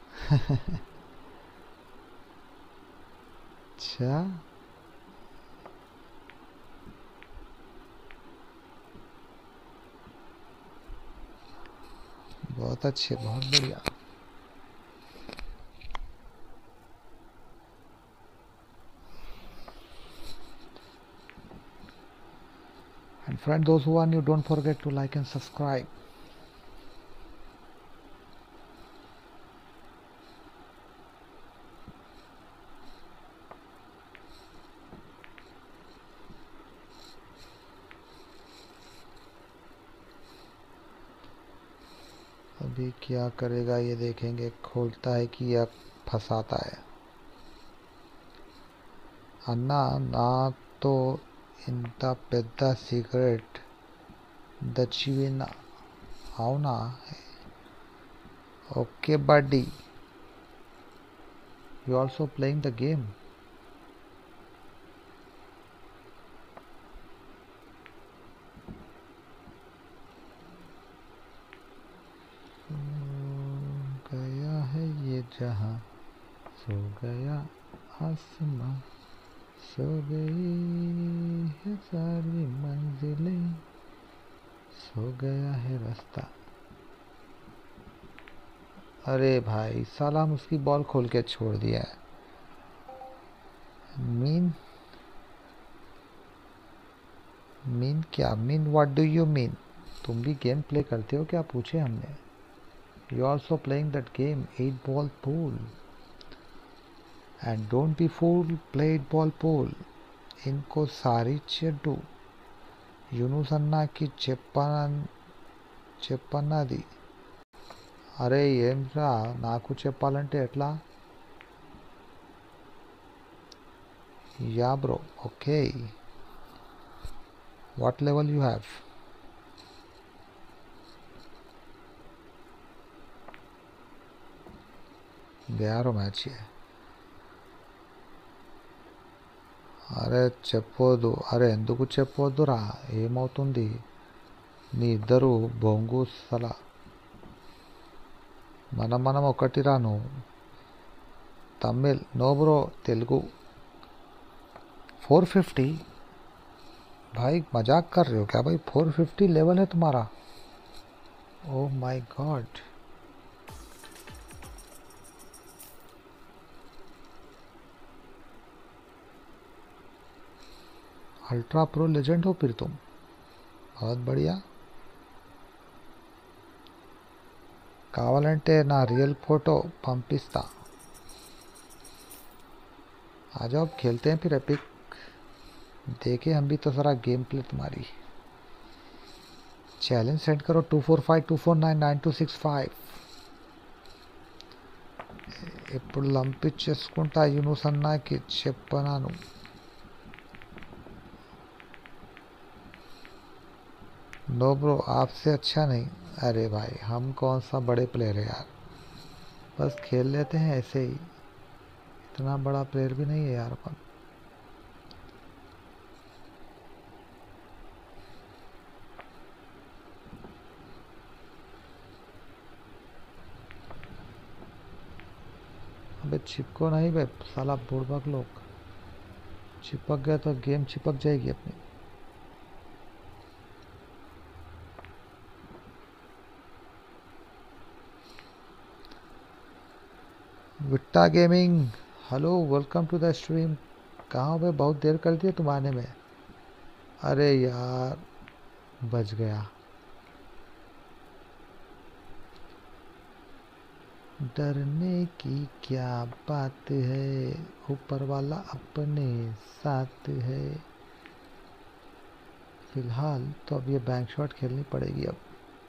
[SPEAKER 1] अच्छा, बहुत अच्छे, बहुत बढ़िया। And friend, those who are new, don't forget to like and subscribe. अभी क्या करेगा ये देखेंगे, खोलता है कि या फंसाता है। अन्ना ना तो इंत పెద్ద సీక్రెట్ దచ్చివినా? అవునా? Okay buddy, you also playing the game? गया है ये जहां, सो गया आसमां, सो गई है सारी मंजिलें, सो गया है रास्ता। अरे भाई साला, हम उसकी बॉल खोल के छोड़ दिया है। मीन? मीन क्या? Mean what do you mean? तुम भी गेम प्ले करते हो क्या, पूछे हमने। You also playing that game, eight ball pool. And don't be fool, play eight ball pool. इनको सारी చెడ్డు యూనుస్ అన్నకి చెప్పన చెప్పన్నది. అరే ఏంట్రా, నాకు చెప్పాలంటే ఎట్లా? Yeah bro, okay. What level you have? గ్యారో మ్యాచ్. అరే చెప్పొద్దు. అరే ఎందుకు చెప్పొద్దురా, ఏమవుతుంది? నీ ఇద్దరు బొంగు సల. మనం మనం ఒకటి రాను. Tamil no bro, Telugu. Four fifty? भाई मजाक कर रहे हो क्या भाई? फोर फिफ्टी लेवल है तुम्हारा? Oh my god. Ultra pro legend हो फिर तुम, बहुत बढ़िया। कावालंटे ना रियल फोटो पंपिस्ता। आ जाओ खेलते हैं फिर एपिक, देखे हम भी तो सारा गेम प्ले तुम्हारी। चैलेंज सेंड करो two four five two four nine nine two six five. ఇప్పుడు లంపించేసుకుంటా యూను సన్నాకి చెప్పనాను। नो ब्रो आपसे अच्छा नहीं। अरे भाई हम कौन सा बड़े प्लेयर है यार, बस खेल लेते हैं ऐसे ही, इतना बड़ा प्लेयर भी नहीं है यार अपन। अबे चिपको नहीं बे साला बुड़बक लोग, चिपक गया तो गेम चिपक जाएगी अपनी। विट्टा gaming hello welcome to the stream. कहाँ हो बे, बहुत देर कर दी तुम आने में। अरे यार बच गया। डरने की क्या बात है, ऊपर वाला अपने साथ है। फिलहाल तो अब ये बैंक शॉट खेलनी पड़ेगी अब,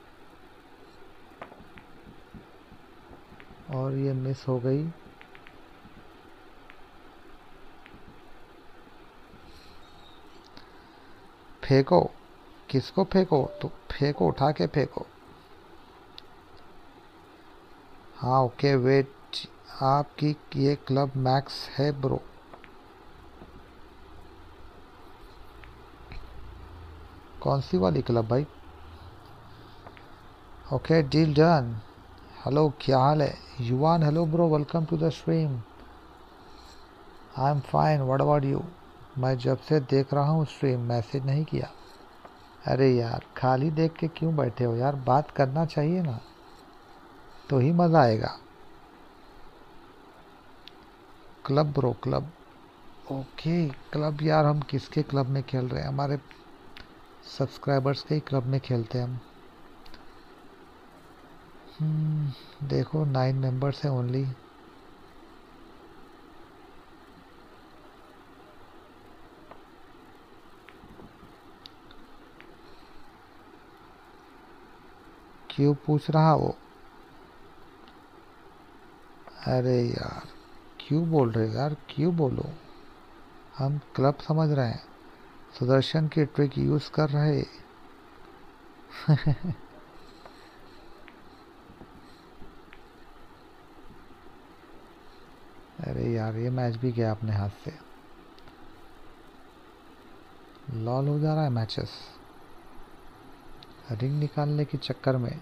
[SPEAKER 1] और ये मिस हो गई। फेंको, किसको फेंको, तो फेंको, उठा के फेंको। हाँ ओके वेट, आपकी ये क्लब मैक्स है ब्रो। कौन सी वाली क्लब भाई? Okay deal done. हेलो क्या हाल है Yuvan? Hello bro welcome to the stream. I am fine what about you? मैं जब से देख रहा हूँ स्ट्रीम, मैसेज नहीं किया। अरे यार खाली देख के क्यों बैठे हो यार, बात करना चाहिए ना, तो ही मज़ा आएगा। Club bro club, okay club यार, हम किसके क्लब में खेल रहे हैं? हमारे सब्सक्राइबर्स के ही क्लब में खेलते हैं हम। हम्म, देखो नाइन मेंबर्स हैं ओनली। क्यों पूछ रहा वो? अरे यार क्यों बोल रहे हो यार, क्यों बोलो, हम क्लब समझ रहे हैं, सुदर्शन की ट्रिक यूज़ कर रहे। अरे यार ये मैच भी गया अपने हाथ से, लॉल हो जा रहा है मैचेस रिंग निकालने के चक्कर में।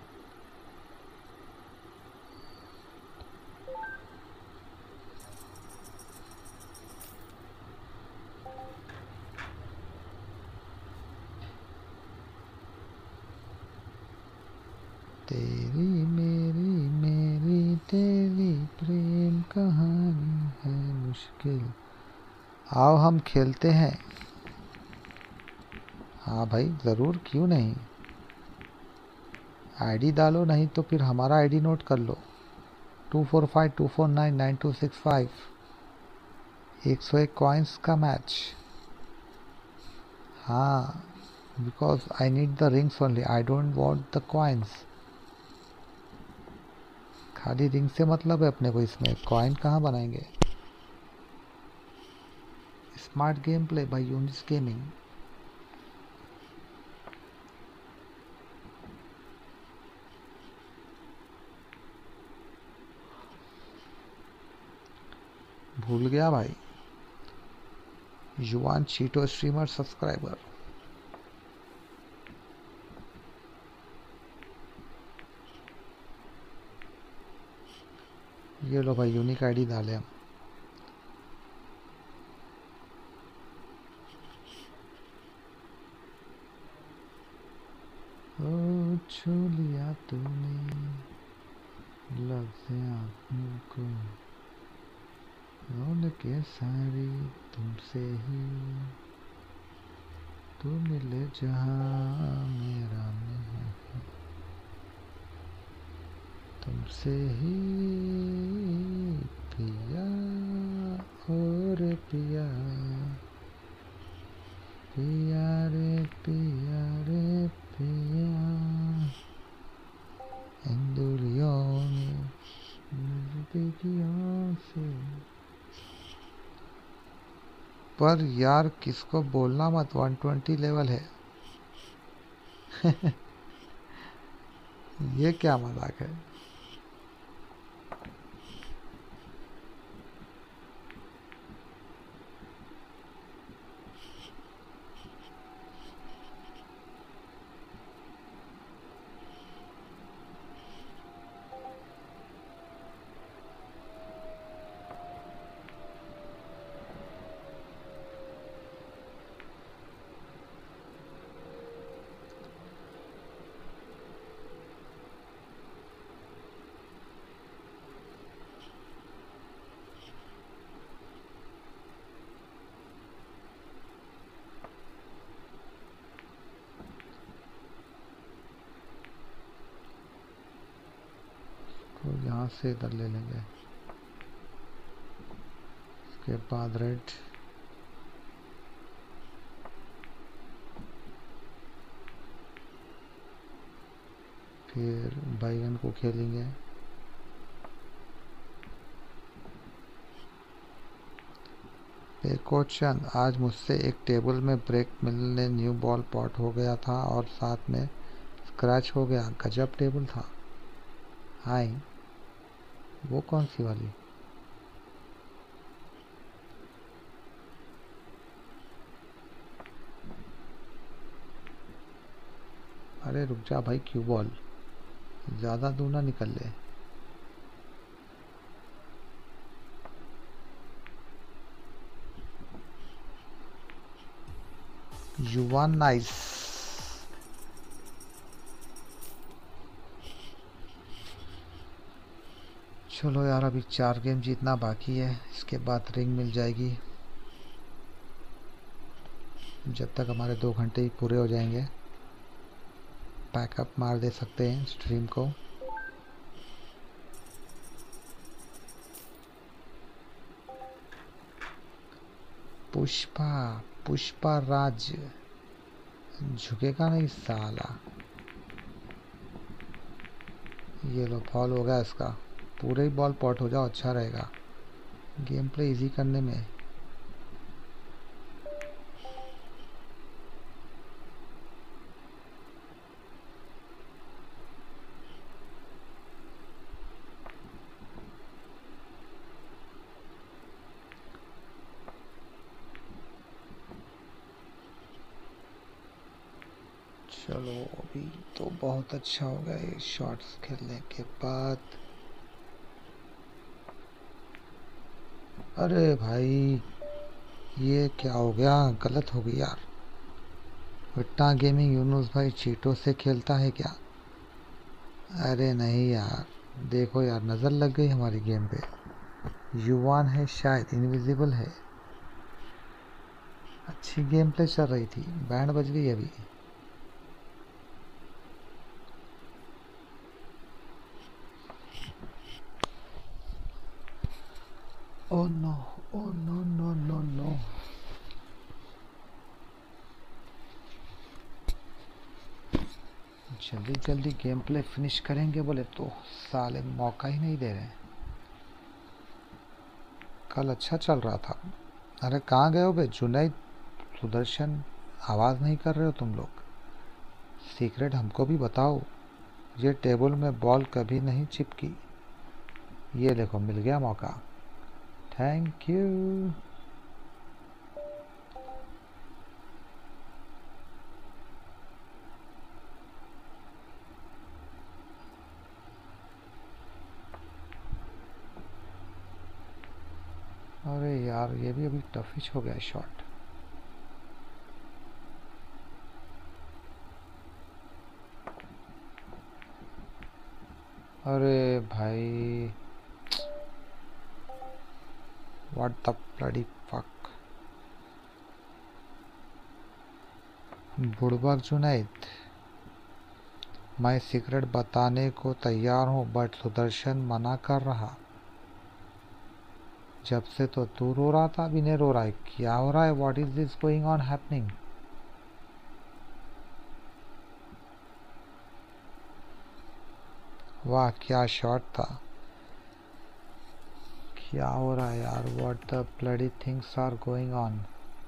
[SPEAKER 1] तेरी मेरी मेरी तेरी प्रेम कहानी है मुश्किल। आओ हम खेलते हैं। हाँ भाई ज़रूर, क्यों नहीं। आईडी डालो, नहीं तो फिर हमारा आईडी नोट कर लो, two four five two four nine nine two six five. एक सौ एक कॉइन्स का मैच। हाँ because I need the rings only, I don't want the coins. खाली रिंग से मतलब है अपने को, इसमें कॉइन कहाँ बनाएंगे। Smart game play by Yunus gaming. भूल गया भाई, युवान चीटो स्ट्रीमर सब्सक्राइबर। ये लो भाई यूनिक आईडी डाले हम। ओ छू लिया तूने लग से आँखों को, रौनक के सारी तुमसे ही। तू मिले जहाँ मेरा नहीं, तुमसे ही पिया और पिया, पिया रे पिया रे पिया, इन दूरियों में नजदीकियों से। पर यार किसको बोलना मत, वन ट्वेंटी लेवल है। ये क्या मजाक है। तो यहाँ से इधर ले लेंगे, इसके बाद रेड, फिर बैगन को खेलेंगे। क्वेश्चन, आज मुझसे एक टेबल में ब्रेक मिलने न्यू बॉल पॉट हो गया था और साथ में स्क्रैच हो गया। गजब टेबल था। हाय, वो कौन सी वाली? अरे रुक जा भाई, क्यू बॉल ज़्यादा दूर ना निकल ले। युवान नाइस। चलो यार, अभी चार गेम जीतना बाकी है, इसके बाद रिंग मिल जाएगी। जब तक हमारे दो घंटे ही पूरे हो जाएंगे, पैकअप मार दे सकते हैं स्ट्रीम को। पुष्पा, पुष्पा राज झुकेगा नहीं साला। ये लो, फॉल हो गया इसका। पूरे ही बॉल पॉट हो जाओ, अच्छा रहेगा गेम प्ले इजी करने में। चलो, अभी तो बहुत अच्छा हो गया ये शॉट्स खेलने के बाद। अरे भाई, ये क्या हो गया? गलत हो गई यार। विट्टा गेमिंग यूनुस भाई चीटों से खेलता है क्या? अरे नहीं यार, देखो यार, नज़र लग गई हमारी गेम पे। युवान है शायद, इनविजिबल है। अच्छी गेम प्ले चल रही थी, बैंड बज गई अभी। Oh no, oh no no no no. जल्दी जल्दी गेम प्ले फिनिश करेंगे बोले तो साले मौका ही नहीं दे रहे। कल अच्छा चल रहा था। अरे कहाँ गए हो बे जुनैद, सुदर्शन? आवाज़ नहीं कर रहे हो तुम लोग? सीक्रेट हमको भी बताओ। ये टेबल में बॉल कभी नहीं चिपकी। ये देखो, मिल गया मौका। Thank you. अरे यार, ये भी अभी टफिश हो गया शॉट। अरे भाई, व्हाट द ब्लडी फक। बुड़बक जुनैद, मैं सीक्रेट बताने को तैयार हूँ बट सुदर्शन मना कर रहा। जब से तो तू रो रहा था, अभी नहीं रो रहा है, क्या हो रहा है? What is this going on happening? वाह क्या शॉट था। क्या हो रहा है यार? What the bloody things are going on.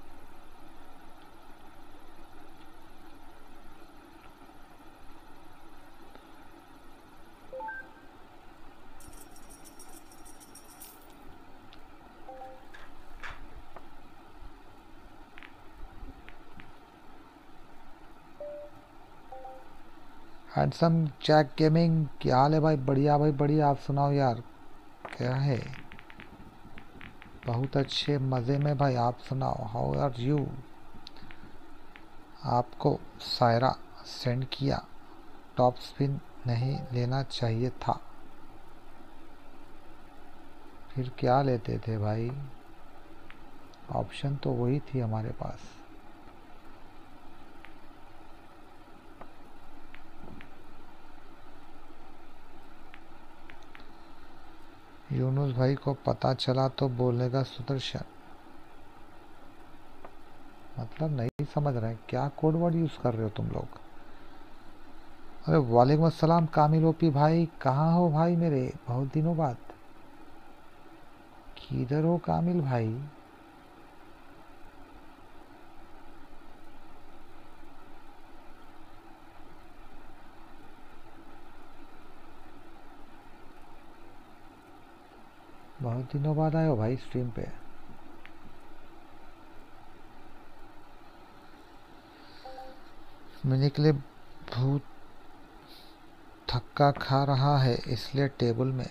[SPEAKER 1] Handsome Jack gaming, क्या हाल है भाई? बढ़िया भाई बढ़िया, आप सुनाओ यार, क्या है? बहुत अच्छे मज़े में भाई, आप सुनाओ, हाउ आर यू? आपको सायरा सेंड किया, टॉप स्पिन नहीं लेना चाहिए था, फिर क्या लेते थे भाई? ऑप्शन तो वही थी हमारे पास। यूनुस भाई को पता चला तो बोलेगा सुदर्शन। मतलब नहीं समझ रहे, क्या कोड वर्ड यूज़ कर रहे हो तुम लोग? अरे वालेकुम अस्सलाम कामिल ओपी भाई, कहाँ हो भाई मेरे? बहुत दिनों बाद। किधर हो कामिल भाई? बहुत दिनों बाद आए हो भाई स्ट्रीम पे। मैंने के लिए भूत थक्का खा रहा है इसलिए टेबल में।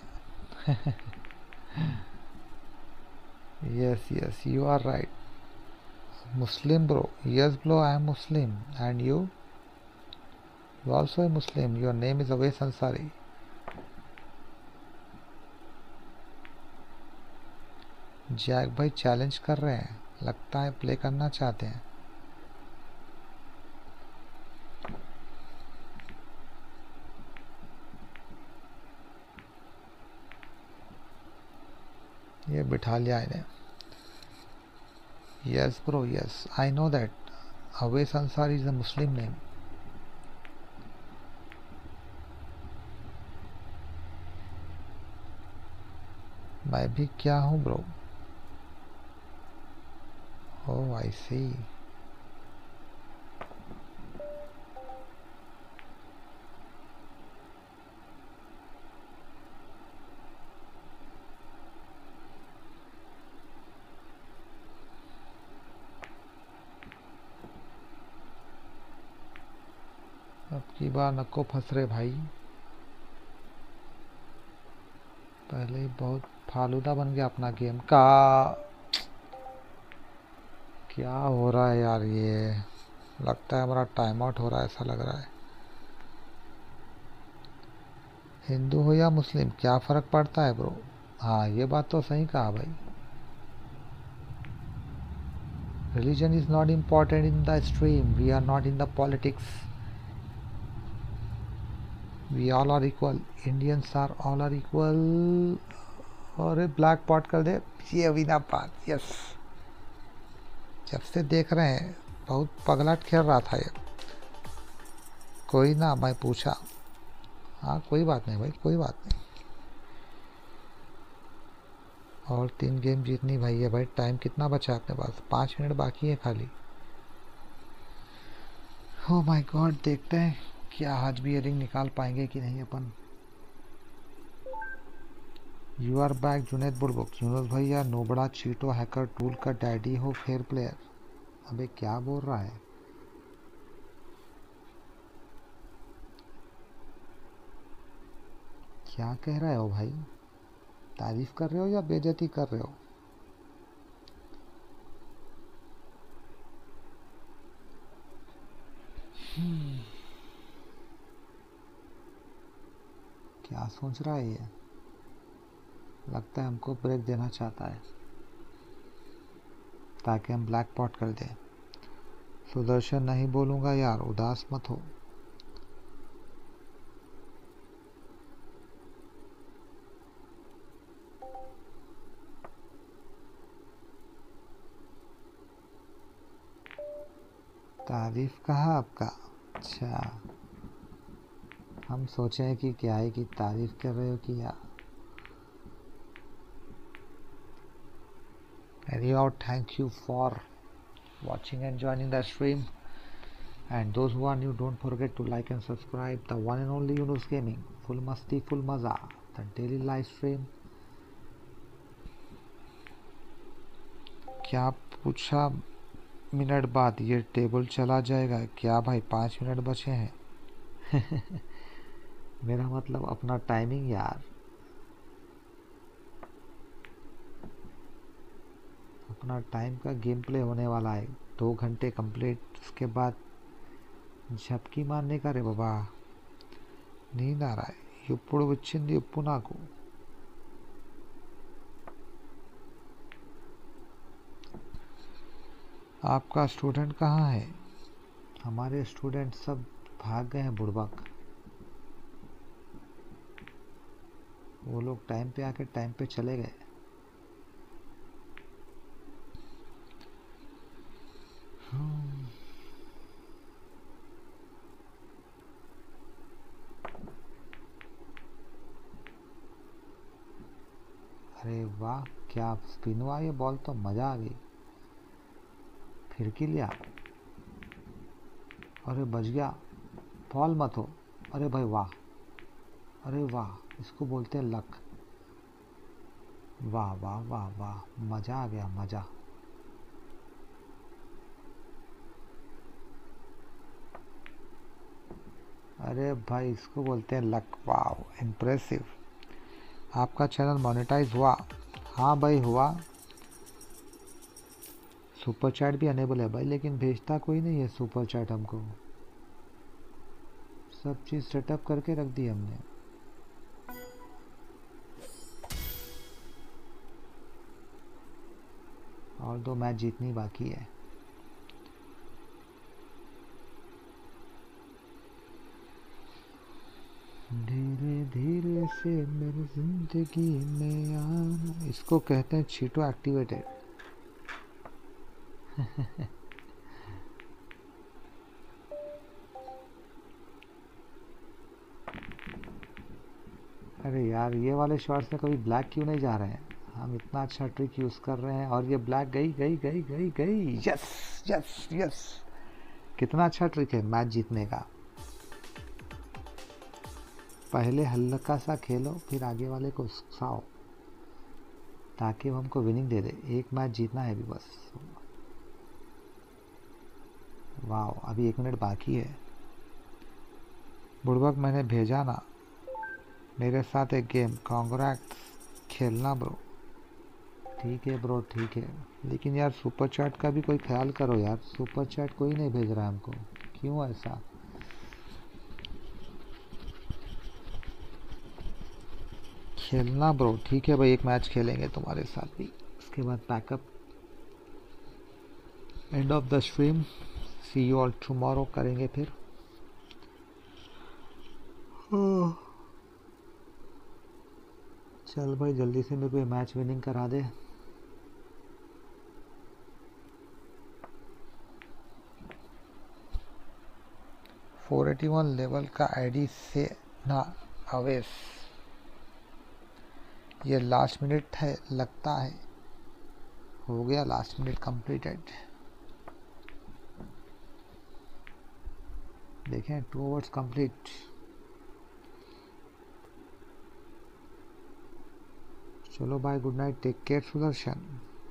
[SPEAKER 1] Yes yes you are right. Muslim bro, yes bro I am Muslim and you? You also a Muslim, your name is Awais Ansari. Jack भाई चैलेंज कर रहे हैं, लगता है प्ले करना चाहते हैं। ये बिठा लिया इन्हें। Yes bro yes I know that Awais Ansari is a Muslim name. मैं भी क्या हूँ ब्रो? ओह आई सी। अब की बार नको फंस रहे भाई, पहले ही बहुत फालूदा बन गया अपना गेम का। क्या हो रहा है यार? ये लगता है हमारा टाइम आउट हो रहा है, ऐसा लग रहा है। हिंदू हो या मुस्लिम क्या फ़र्क पड़ता है ब्रो? हाँ ये बात तो सही कहा भाई। Religion is not important in the stream, we are not in the politics, we all are equal, Indians are all are equal. और ब्लैक पॉट कर दे ये अभी ना बात। यस, जब से देख रहे हैं बहुत पगलाट खेल रहा था ये। कोई ना, मैं पूछा। हाँ कोई बात नहीं भाई, कोई बात नहीं। और तीन गेम जीतनी भाई है भाई। टाइम कितना बचा है अपने पास? पाँच मिनट बाकी है खाली। ओ माय गॉड, देखते हैं क्या आज भी इयरिंग निकाल पाएंगे कि नहीं अपन। यू आर बैक जुनेद बुड़बुक। यूनुस भैया नोबड़ा चीटो हैकर टूल का डैडी हो, फेयर प्लेयर। अबे क्या बोल रहा है? क्या कह रहे हो भाई? तारीफ कर रहे हो या बेइज्जती कर रहे हो? क्या सोच रहा है ये? लगता है हमको ब्रेक देना चाहता है ताकि हम ब्लैक पॉट कर दें। सुदर्शन नहीं बोलूँगा यार, उदास मत हो। तारीफ कहा आपका? अच्छा, हम सोचे कि क्या है कि तारीफ कर रहे हो कि या। Anyhow, thank you for watching and joining the stream. And those who are new, don't forget to like and subscribe the one and only Yunus Gaming. Full masti, full maza. The daily live stream. क्या पूछा? Minute बाद ये table चला जाएगा क्या भाई? पाँच minute बचे हैं। मेरा मतलब अपना टाइमिंग यार, अपना टाइम का गेम प्ले होने वाला है। दो घंटे कंप्लीट, उसके बाद झपकी मारने का रे बाबा। नींद आ रहा है। ఇప్పుడు వచ్చింది ఉప్పు నాకు। आपका स्टूडेंट कहाँ है? हमारे स्टूडेंट सब भाग गए हैं बुड़बक। वो लोग टाइम पे आके टाइम पे चले गए। अरे वाह, क्या स्पिन हुआ ये बॉल, तो मज़ा आ गई। फिर की लिया। अरे बच गया, बॉल मत हो। अरे भाई वाह, अरे वाह, इसको बोलते हैं लक। वाह वाह वाह वाह, मज़ा आ गया, मज़ा। अरे भाई, इसको बोलते हैं लक। वाह, इम्प्रेसिव। आपका चैनल मोनेटाइज हुआ? हाँ भाई हुआ। सुपर चैट भी अनेबल है भाई, लेकिन भेजता कोई नहीं है सुपर चैट हमको। सब चीज़ सेटअप करके रख दी हमने। और दो मैच जीतनी बाकी है। धीरे धीरे से मेरी जिंदगी में आना, इसको कहते हैं चीटो एक्टिवेटेड। अरे यार, ये वाले शॉट्स में कभी ब्लैक क्यों नहीं जा रहे हैं? हम इतना अच्छा ट्रिक यूज़ कर रहे हैं और ये ब्लैक गई गई गई गई गई। यस यस यस, कितना अच्छा ट्रिक है मैच जीतने का। पहले हल्का सा खेलो, फिर आगे वाले को उकसाओ ताकि वो हमको विनिंग दे दे। एक मैच जीतना है अभी बस। वाह, अभी एक मिनट बाकी है। बुड़बक मैंने भेजा ना, मेरे साथ एक गेम कॉन्ग्रैट्स खेलना ब्रो। ठीक है ब्रो, ठीक है, लेकिन यार सुपर चैट का भी कोई ख्याल करो यार। सुपर चैट कोई नहीं भेज रहा है हमको, क्यों ऐसा? खेलना ब्रो। ठीक है भाई, एक मैच खेलेंगे तुम्हारे साथ भी, उसके बाद pack up. End of the stream, see you all tomorrow करेंगे फिर। चल भाई, जल्दी से मेरे को मैच विनिंग करा दे। फोर एटी वन लेवल का आईडी से ना अवेश। ये लास्ट मिनट है लगता है। हो गया लास्ट मिनट कंप्लीटेड। देखें, टू ओवर्स कंप्लीट। चलो भाई, good night, take care Sudarshan.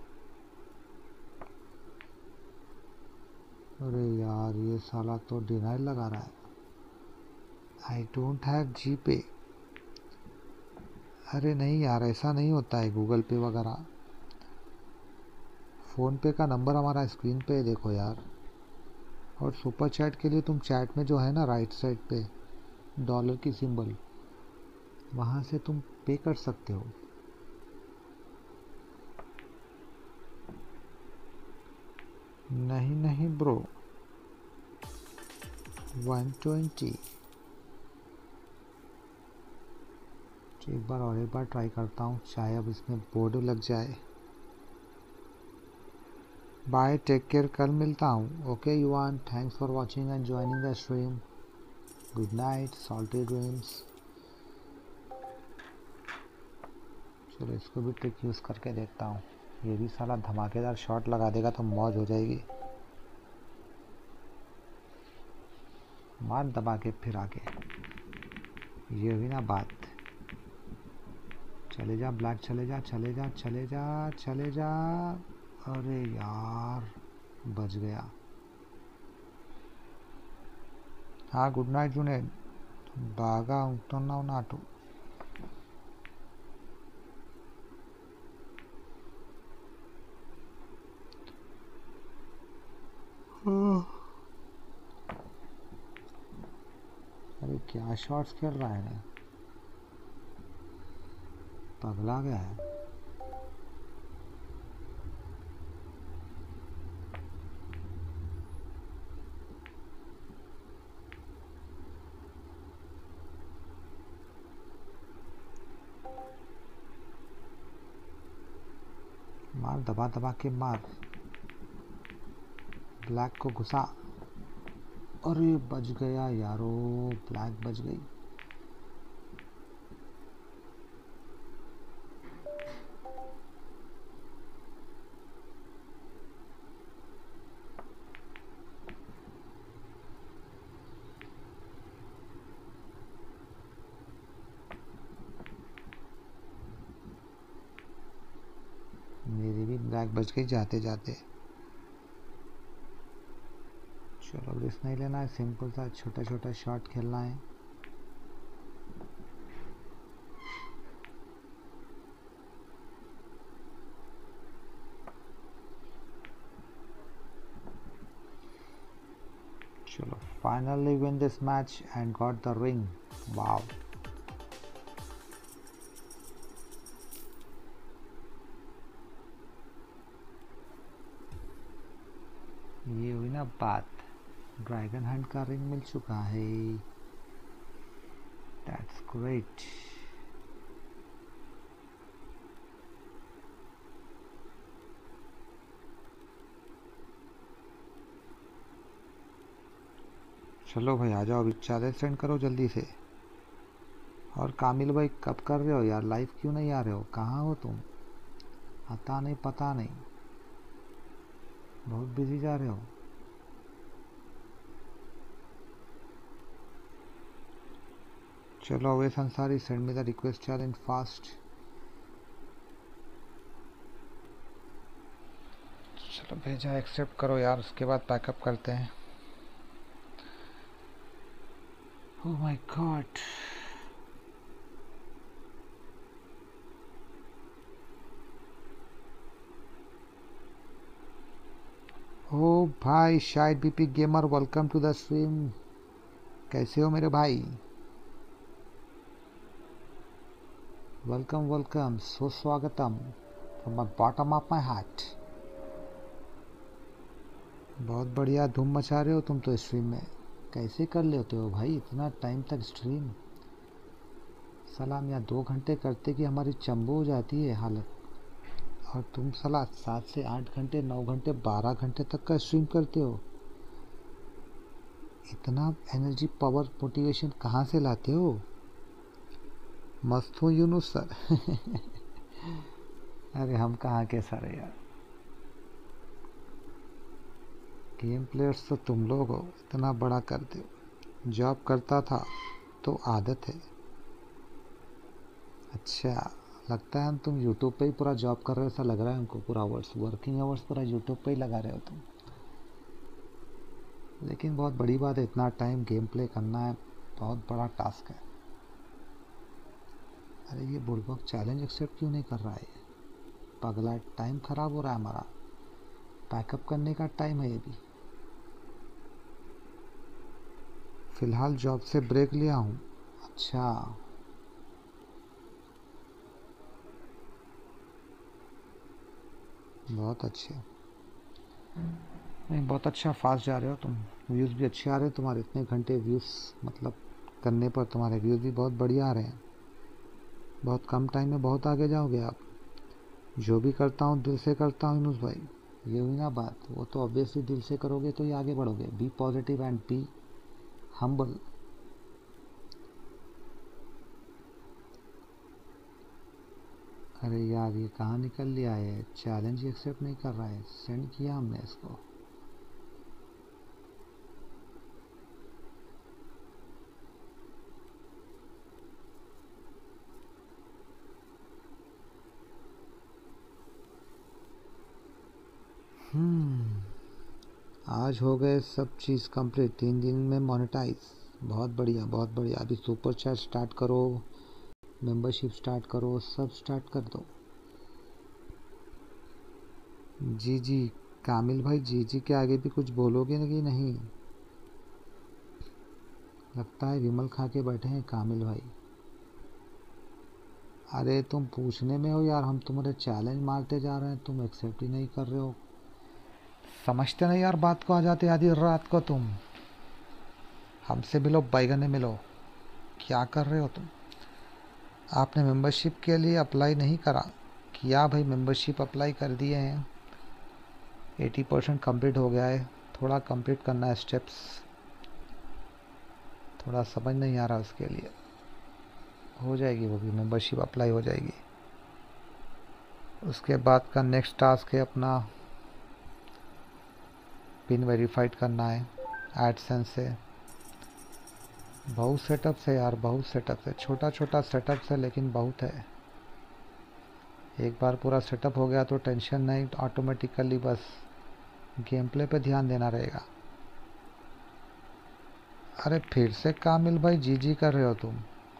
[SPEAKER 1] अरे यार, ये साला तो डिनाइल लगा रहा है। आई डोंट हैव जी पे। अरे नहीं यार, ऐसा नहीं होता है गूगल पे वगैरह। फ़ोन पे का नंबर हमारा स्क्रीन पे देखो यार। और सुपर चैट के लिए तुम चैट में जो है ना राइट साइड पे डॉलर की सिंबल, वहाँ से तुम पे कर सकते हो। नहीं नहीं ब्रो, वन ट्वेंटी। एक बार और एक बार ट्राई करता हूँ, चाहे अब इसमें बोर्ड लग जाए। बाय, टेक केयर, कल मिलता हूँ। Okay Yuvan, thanks for watching and joining the stream. Good night, salty dreams. चलो इसको भी ट्रिक यूज़ करके देखता हूँ, ये भी साला धमाकेदार शॉट लगा देगा तो मौज हो जाएगी। मार दबा के फिर आके, ये हुई ना बात। चले जा ब्लैक, चले जा चले जा चले जा चले जा। अरे यार बच गया। हाँ गुड नाइट जुनेद, బాగా ఉంటున్నావు నాటు। अरे क्या शॉट्स खेल रहा है ना, पगला गया है। मार दबा दबा के मार, ब्लैक को घुसा। अरे बच गया यारो, ब्लैक बच गई। मेरी भी ब्लैक बच गई जाते जाते। चलो रिस्क नहीं लेना है, सिंपल सा छोटा छोटा शॉट खेलना है। चलो finally win this match and got the ring. Wow. ये हुई ना बात, ड्रैगन हंट का रिंग मिल चुका है। That's great. चलो भाई आ जाओ, अभी चैलेंज सेंड करो जल्दी से। और कामिल भाई कब कर रहे हो यार, लाइव क्यों नहीं आ रहे हो, कहाँ हो तुम? आता नहीं पता नहीं, बहुत बिजी जा रहे हो। चलो Avesh Ansari, send me the request challenge fast. चलो भेजा, एक्सेप्ट करो यार, उसके बाद पैकअप करते हैं। ओह माय गॉड। ओ भाई शायद BP gamer, welcome to the stream. कैसे हो मेरे भाई? वेलकम वेलकम, सो स्वागतम from my bottom of my heart. बहुत बढ़िया, धूम मचा रहे हो तुम तो स्ट्रीम में। कैसे कर लेते हो भाई इतना टाइम तक स्ट्रीम? सलाम, या दो घंटे करते कि हमारी चंबू हो जाती है हालत, और तुम सला सात से आठ घंटे, नौ घंटे, बारह घंटे तक का स्ट्रीम करते हो। इतना एनर्जी, पावर, मोटिवेशन कहाँ से लाते हो? मस्त हो यूनुस सर। अरे हम कहाँ के सर यार, गेम प्लेयर्स तो तुम लोग हो, इतना बड़ा करते हो। जॉब करता था तो आदत है। अच्छा, लगता है तुम यूट्यूब पे ही पूरा जॉब कर रहे हो, ऐसा लग रहा है हमको। पूरा आवर्स, वर्किंग आवर्स पूरा यूट्यूब पे ही लगा रहे हो तुम। लेकिन बहुत बड़ी बात है, इतना टाइम गेम प्ले करना है, बहुत बड़ा टास्क है। अरे ये बुलबॉक चैलेंज एक्सेप्ट क्यों नहीं कर रहा है? पगला, टाइम ख़राब हो रहा है हमारा, पैकअप करने का टाइम है ये भी। फ़िलहाल जॉब से ब्रेक लिया हूँ। अच्छा, बहुत अच्छे। नहीं, बहुत अच्छा फास्ट जा रहे हो तुम, व्यूज़ भी अच्छे आ रहे हैं तुम्हारे, इतने घंटे व्यूज़ मतलब करने पर तुम्हारे व्यूज़ भी बहुत बढ़िया आ रहे हैं। बहुत कम टाइम में बहुत आगे जाओगे आप। जो भी करता हूँ दिल से करता हूँ यूनुस भाई, ये हुई ना बात। वो तो ऑब्वियसली दिल से करोगे तो ही आगे बढ़ोगे। Be positive and be humble. अरे यार ये कहाँ निकल लिया है, चैलेंज ही एक्सेप्ट नहीं कर रहा है। सेंड किया हमने इसको। हम्म आज हो गए सब चीज़ कंप्लीट, तीन दिन में मोनेटाइज। बहुत बढ़िया बहुत बढ़िया। अभी सुपर चैट स्टार्ट करो, मेंबरशिप स्टार्ट करो, सब स्टार्ट कर दो। जी जी कामिल भाई, जी जी के आगे भी कुछ बोलोगे कि नहीं? लगता है विमल खा के बैठे हैं कामिल भाई। अरे तुम पूछने में हो यार, हम तुम्हारे चैलेंज मारते जा रहे हैं, तुम एक्सेप्ट ही नहीं कर रहे हो। समझते नहीं यार बात को, आ जाते आधी रात को तुम। हमसे मिलो बैगने मिलो, क्या कर रहे हो तुम? आपने मेंबरशिप के लिए अप्लाई नहीं करा? किया भाई, मेंबरशिप अप्लाई कर दिए हैं। अस्सी परसेंट कंप्लीट हो गया है। थोड़ा कंप्लीट करना है स्टेप्स, थोड़ा समझ नहीं आ रहा उसके लिए। हो जाएगी वो भी, मेंबरशिप अप्लाई हो जाएगी। उसके बाद का नेक्स्ट टास्क है अपना पिन वेरीफाइड करना है एडसेंस से। बहुत सेटअप है यार, बहुत सेटअप है। छोटा छोटा सेटअप है लेकिन बहुत है। एक बार पूरा सेटअप हो गया तो टेंशन नहीं, ऑटोमेटिकली बस गेम प्ले पे ध्यान देना रहेगा। अरे फिर से कामिल भाई जी जी कर रहे हो तुम,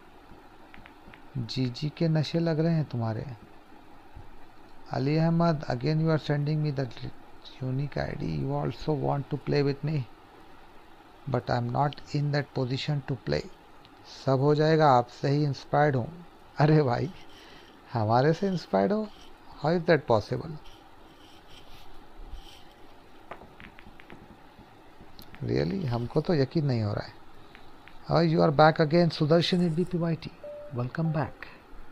[SPEAKER 1] जी जी के नशे लग रहे हैं तुम्हारे। Ali Ahmad, again you are sending me the unique ID, you also want to play with me but I am not in that position to play. सब हो जाएगा, आपसे ही इंस्पायर्ड हूँ। अरे भाई हमारे से इंस्पायर्ड हो? How is that possible? Really हमको तो यकीन नहीं हो रहा है। Oh, you are back again, Sudarshan in D P Y T. Welcome back.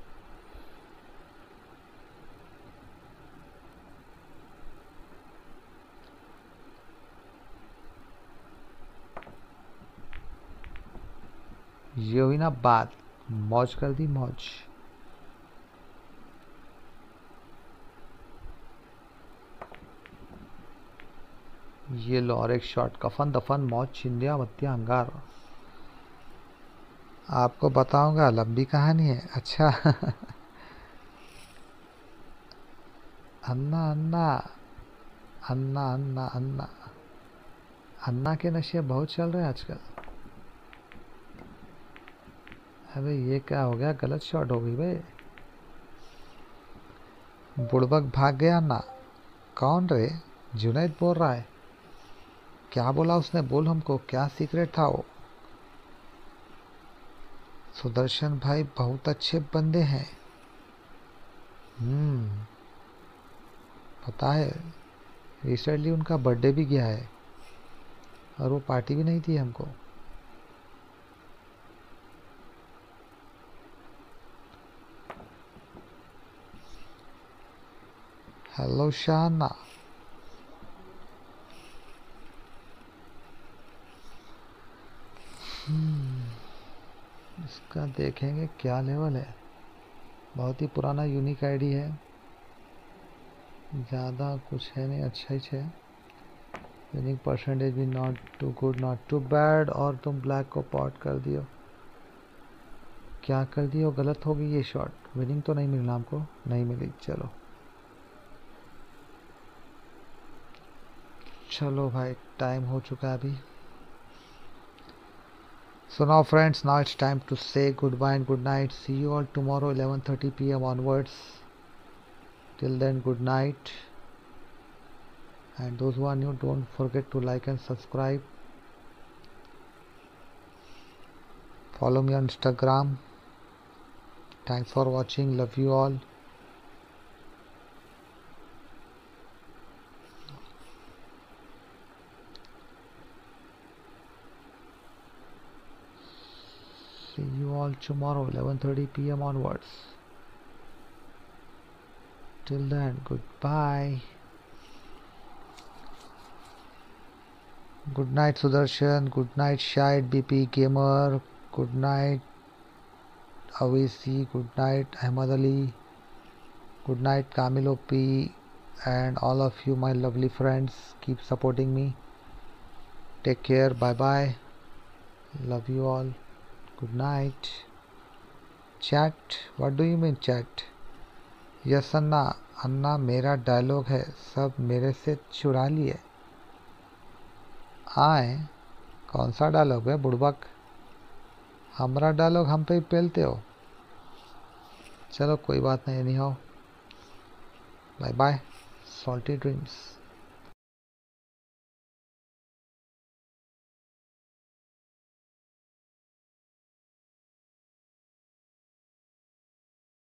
[SPEAKER 1] ये हुई ना बात, मौज कर दी मौज। ये लो और एक शॉट, कफन दफन मौज चिंदिया मत्या अंगार। आपको बताऊंगा, लंबी कहानी है। अच्छा अन्ना अन्ना अन्ना अन्ना अन्ना अन्ना के नशे बहुत चल रहे हैं आजकल। अबे ये क्या हो गया, गलत शॉट हो गई भाई। बुड़बक भाग गया ना। कौन रे? जुनैद बोल रहा है? क्या बोला उसने? बोल हमको, क्या सीक्रेट था वो? सुदर्शन भाई बहुत अच्छे बंदे हैं। हम्म पता है, रिसेंटली उनका बर्थडे भी गया है और वो पार्टी भी नहीं दी हमको। हेलो शाना। इसका देखेंगे क्या लेवल है। बहुत ही पुराना यूनिक आईडी है, ज़्यादा कुछ है नहीं, अच्छा ही है। विनिंग परसेंटेज भी not too good not too bad. और तुम ब्लैक को पॉट कर दियो। क्या कर दियो, गलत हो गई ये शॉट। विनिंग तो नहीं मिलना हमको, नहीं मिली। चलो चलो भाई, टाइम हो चुका है अभी। So now friends, now it's time to say goodbye and good night. See you all tomorrow eleven thirty p m onwards. Till then, good night. And those who are new, don't forget to like and subscribe. Follow me on Instagram. Thanks for watching. Love you all. all tomorrow eleven thirty p m onwards. Till then, goodbye. Good night Sudarshan, good night Shahid B P Gamer, good night Awesi, good night Ahmad Ali, good night Camilo P, and all of you my lovely friends. Keep supporting me. Take care. Bye bye. Love you all. Good night. Chat. What do you mean chat? Yes अन्ना. अन्ना मेरा dialogue है, सब मेरे से चुरा लिए. आए कौन सा डायलॉग है बुड़बक? हमारा डायलॉग हम पे ही पेलते हो. चलो कोई बात नहीं. Anyhow. Bye bye. Salty dreams.